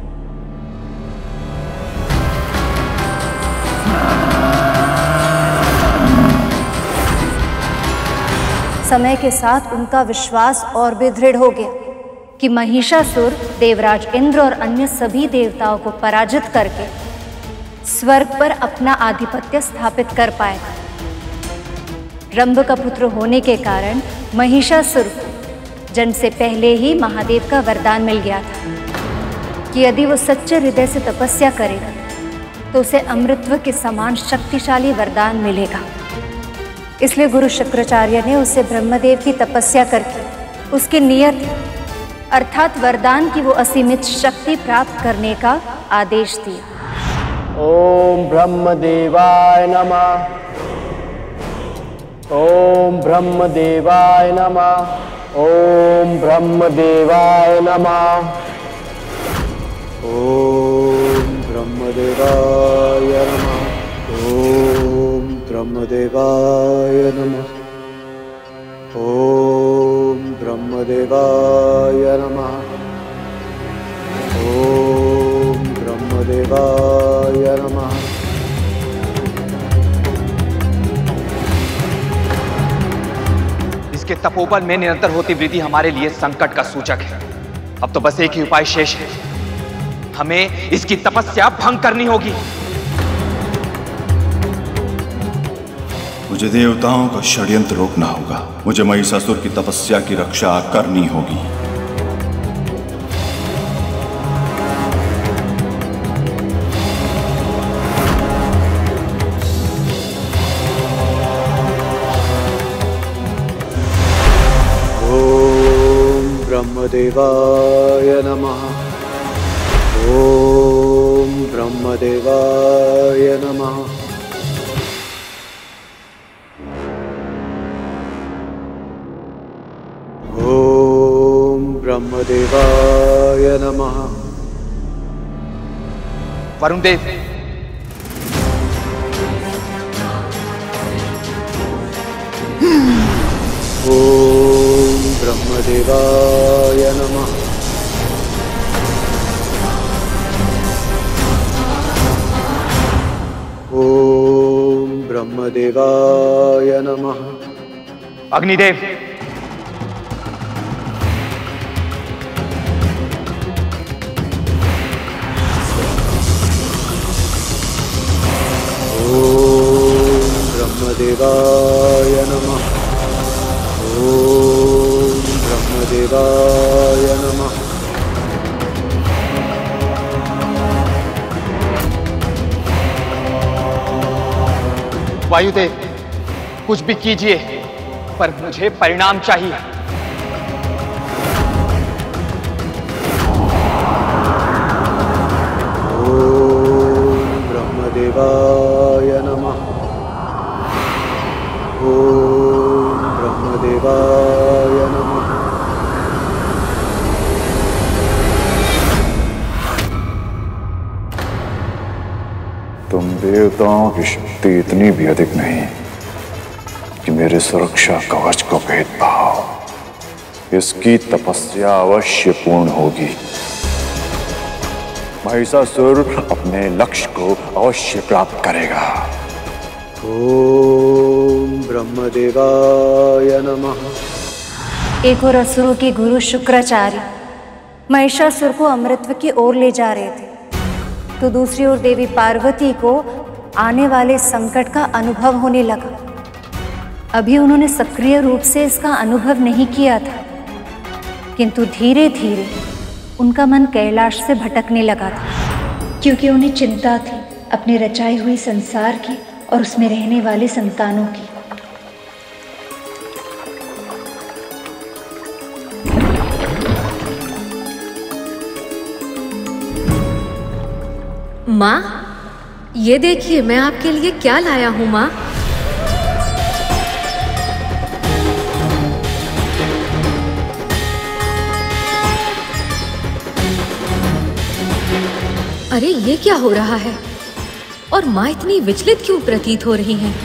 समय के साथ उनका विश्वास और भी दृढ़ हो गया कि महिषासुर देवराज इंद्र और अन्य सभी देवताओं को पराजित करके स्वर्ग पर अपना आधिपत्य स्थापित कर पाएगा। रंभ का पुत्र होने के कारण महिषासुर को जन्म से पहले ही महादेव का वरदान मिल गया था कि यदि वो सच्चे हृदय से तपस्या करेगा तो उसे अमृतत्व के समान शक्तिशाली वरदान मिलेगा। इसलिए गुरु शुक्राचार्य ने उसे ब्रह्मदेव की तपस्या करके उसके नियत अर्थात वरदान की वो असीमित शक्ति प्राप्त करने का आदेश दिया। ओम ब्रह्मदेवाय नमः। ओम ब्रह्मदेवाय नमः। ओम ब्रह्मदेवाय नमः। ओम ब्रह्मदेवाय नमः। ओम ब्रह्मदेवाय नमः। ओम ब्रह्मदेवाय नमः। ओम ब्रह्मदेवाय नमः। इसके तपोबल में निरंतर होती वृद्धि हमारे लिए संकट का सूचक है। अब तो बस एक ही उपाय शेष है, हमें इसकी तपस्या भंग करनी होगी। मुझे देवताओं का षड्यंत्र रोकना होगा। मुझे महिषासुर की तपस्या की रक्षा करनी होगी। ब्रह्मदेवाय नमः। ओम ब्रह्मदेवाय नमः। ओम ब्रह्मदेवाय नमः। वरुण देव, ओम ब्रह्मदेवाय नमः। ओम ब्रह्मदेवाय नमः। अग्निदेव, ब्रह्मदेवाय नमः। ओम ब्रह्मदेवाय नमः। वायुदेव, कुछ भी कीजिए पर मुझे परिणाम चाहिए। ओम ब्रह्मदेवाय नमः। ओम ब्रह्मदेवाय नमः। तुम देवताओं की शक्ति इतनी भी अधिक नहीं कि मेरे सुरक्षा कवच को भेद पाओ। इसकी तपस्या अवश्य पूर्ण होगी। महिषासुर अपने लक्ष्य को अवश्य प्राप्त करेगा। ओम ब्रह्मदेवाय नमः। एक और असुरों के गुरु शुक्राचार्य महिषासुर को अमृतत्व की ओर ले जा रहे थे, तो दूसरी ओर देवी पार्वती को आने वाले संकट का अनुभव होने लगा। अभी उन्होंने सक्रिय रूप से इसका अनुभव नहीं किया था, किंतु धीरे धीरे उनका मन कैलाश से भटकने लगा था, क्योंकि उन्हें चिंता थी अपने रचाए हुए संसार की और उसमें रहने वाले संतानों की। माँ, ये देखिए मैं आपके लिए क्या लाया हूँ माँ। अरे ये क्या हो रहा है? और माँ इतनी विचलित क्यों प्रतीत हो रही हैं?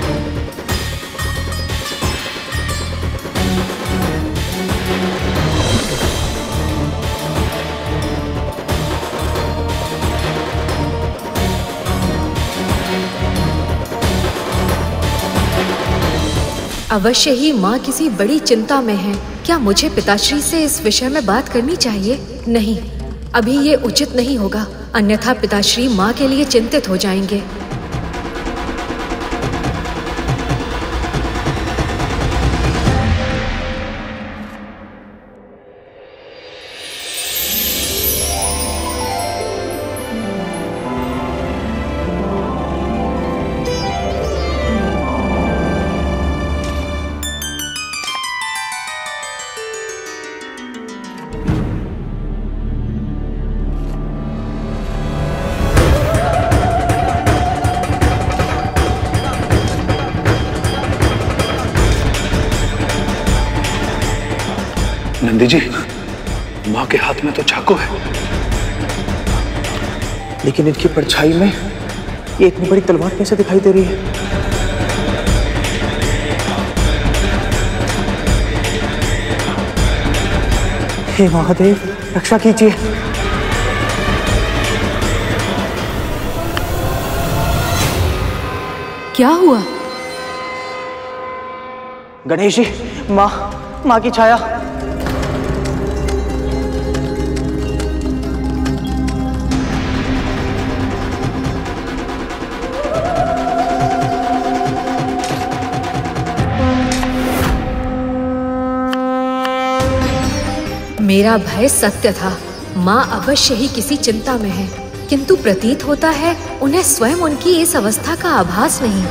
अवश्य ही माँ किसी बड़ी चिंता में है। क्या मुझे पिताश्री से इस विषय में बात करनी चाहिए? नहीं, अभी ये उचित नहीं होगा, अन्यथा पिताश्री माँ के लिए चिंतित हो जाएंगे। नंदी जी, माँ के हाथ में तो चाकू है, लेकिन इनकी परछाई में ये इतनी बड़ी तलवार कैसे दिखाई दे रही है? हे महादेव, रक्षा कीजिए। क्या हुआ? गणेश जी, माँ की छाया। मेरा भय सत्य था। माँ अवश्य ही किसी चिंता में है, किंतु प्रतीत होता है उन्हें स्वयं उनकी इस अवस्था का आभास नहीं।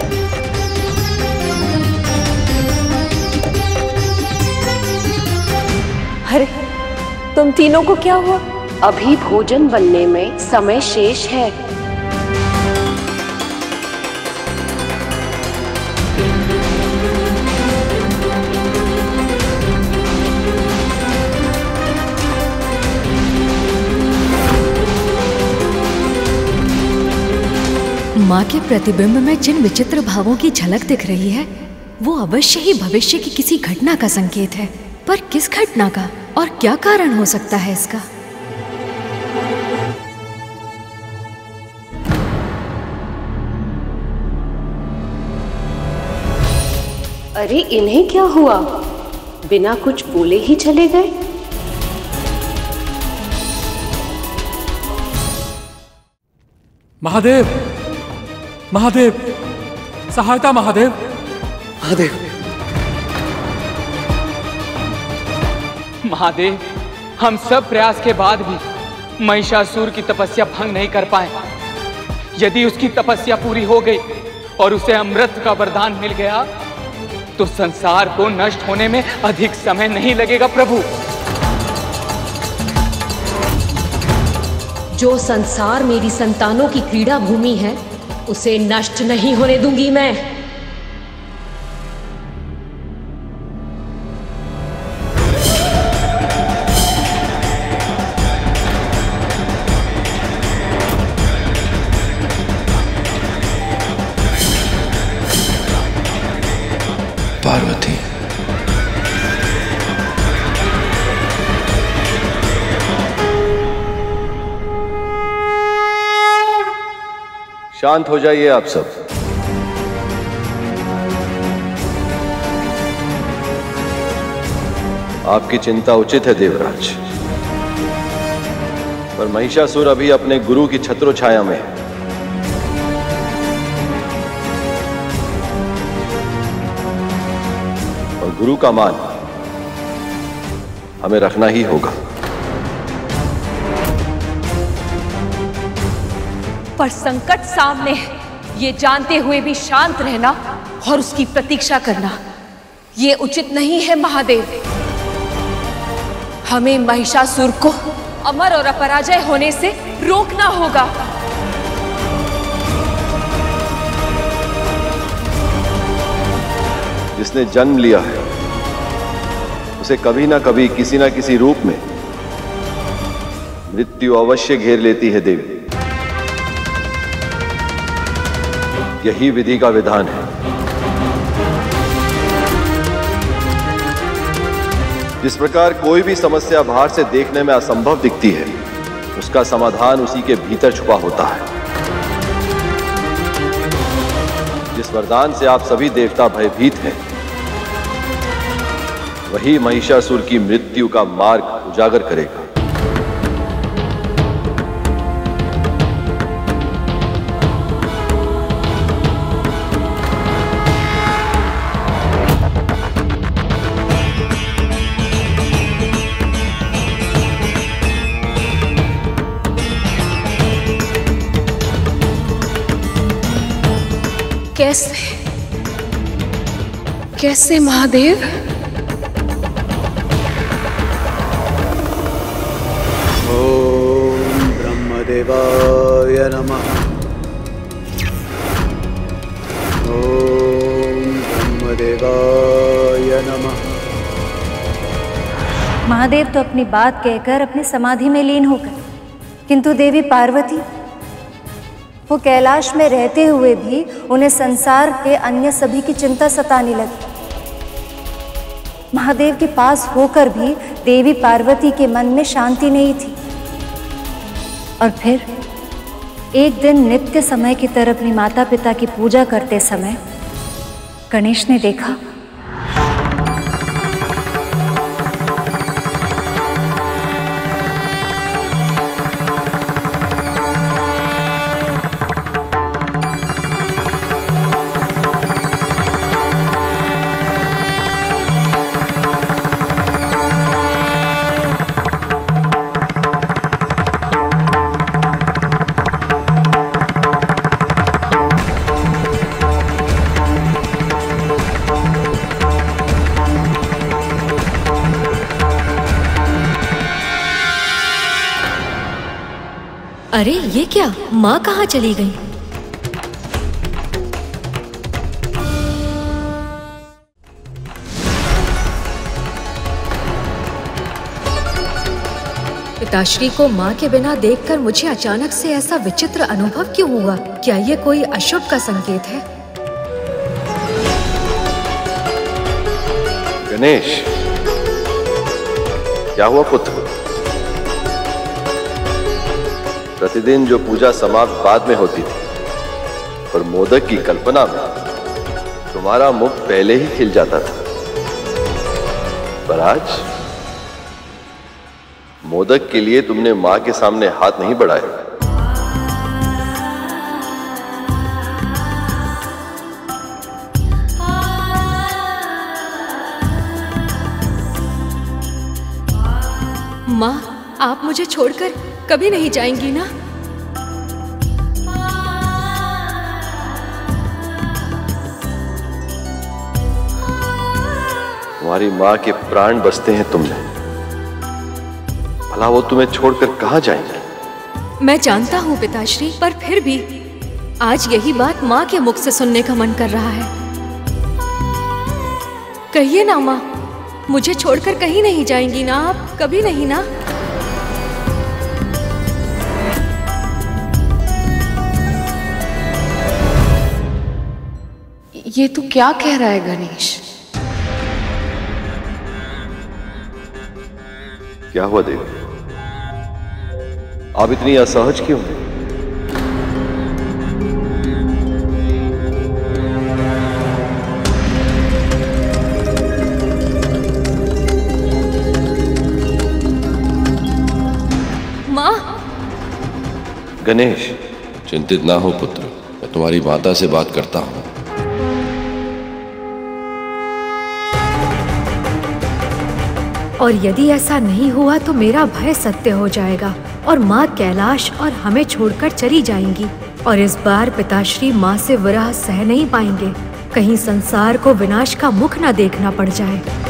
अरे, तुम तीनों को क्या हुआ? अभी भोजन बनने में समय शेष है। माँ के प्रतिबिंब में जिन विचित्र भावों की झलक दिख रही है वो अवश्य ही भविष्य की किसी घटना का संकेत है। पर किस घटना का और क्या कारण हो सकता है इसका? अरे इन्हें क्या हुआ? बिना कुछ बोले ही चले गए। महादेव, महादेव, सहायता महादेव। महादेव, महादेव, हम सब प्रयास के बाद भी महिषासुर की तपस्या भंग नहीं कर पाए। यदि उसकी तपस्या पूरी हो गई और उसे अमृत का वरदान मिल गया तो संसार को नष्ट होने में अधिक समय नहीं लगेगा प्रभु। जो संसार मेरी संतानों की क्रीड़ा भूमि है उसे नष्ट नहीं होने दूंगी मैं। पार्वती, शांत हो जाइए आप सब। आपकी चिंता उचित है देवराज, पर महिषासुर अभी अपने गुरु की छत्र छाया में है। और गुरु का मान हमें रखना ही होगा। पर संकट सामने है, ये जानते हुए भी शांत रहना और उसकी प्रतीक्षा करना ये उचित नहीं है महादेव। हमें महिषासुर को अमर और अपराजय होने से रोकना होगा। जिसने जन्म लिया है उसे कभी ना कभी किसी ना किसी रूप में मृत्यु अवश्य घेर लेती है देवी। यही विधि का विधान है। जिस प्रकार कोई भी समस्या बाहर से देखने में असंभव दिखती है उसका समाधान उसी के भीतर छुपा होता है। जिस वरदान से आप सभी देवता भयभीत हैं वही महिषासुर की मृत्यु का मार्ग उजागर करेगा। कैसे महादेव? ओम ब्रह्मदेवाय नमः। ओम ब्रह्मदेवाय नमः। महादेव तो अपनी बात कहकर अपनी समाधि में लीन हो गए, किंतु देवी पार्वती वो कैलाश में रहते हुए भी उन्हें संसार के अन्य सभी की चिंता सताने लगी। महादेव के पास होकर भी देवी पार्वती के मन में शांति नहीं थी। और फिर एक दिन नित्य समय की तरह अपनी माता पिता की पूजा करते समय गणेश ने देखा अरे ये क्या, माँ कहाँ चली गई? पिताश्री को माँ के बिना देखकर मुझे अचानक से ऐसा विचित्र अनुभव क्यों हुआ? क्या ये कोई अशुभ का संकेत है? गणेश, क्या हुआ पुत्र? प्रतिदिन जो पूजा समाप्त बाद में होती थी, पर मोदक की कल्पना में तुम्हारा मुख पहले ही खिल जाता था, पर आज मोदक के लिए तुमने मां के सामने हाथ नहीं बढ़ाया। माँ, आप मुझे छोड़कर कभी नहीं जाएंगी ना? तुम्हारी मां के प्राण बसते हैं तुम में, भला वो तुम्हें छोड़कर कहां जाएंगी? मैं जानता हूँ पिताश्री, पर फिर भी आज यही बात माँ के मुख से सुनने का मन कर रहा है। कहिए ना माँ, मुझे छोड़कर कहीं नहीं जाएंगी ना आप? कभी नहीं ना? ये तू क्या कह रहा है गणेश? क्या हुआ देवी? आप इतनी असहज क्यों हैं? माँ! गणेश, चिंतित ना हो पुत्र, मैं तुम्हारी माता से बात करता हूं। और यदि ऐसा नहीं हुआ तो मेरा भय सत्य हो जाएगा और माँ कैलाश और हमें छोड़कर चली जाएंगी। और इस बार पिताश्री माँ से विरह सह नहीं पाएंगे, कहीं संसार को विनाश का मुख न देखना पड़ जाए।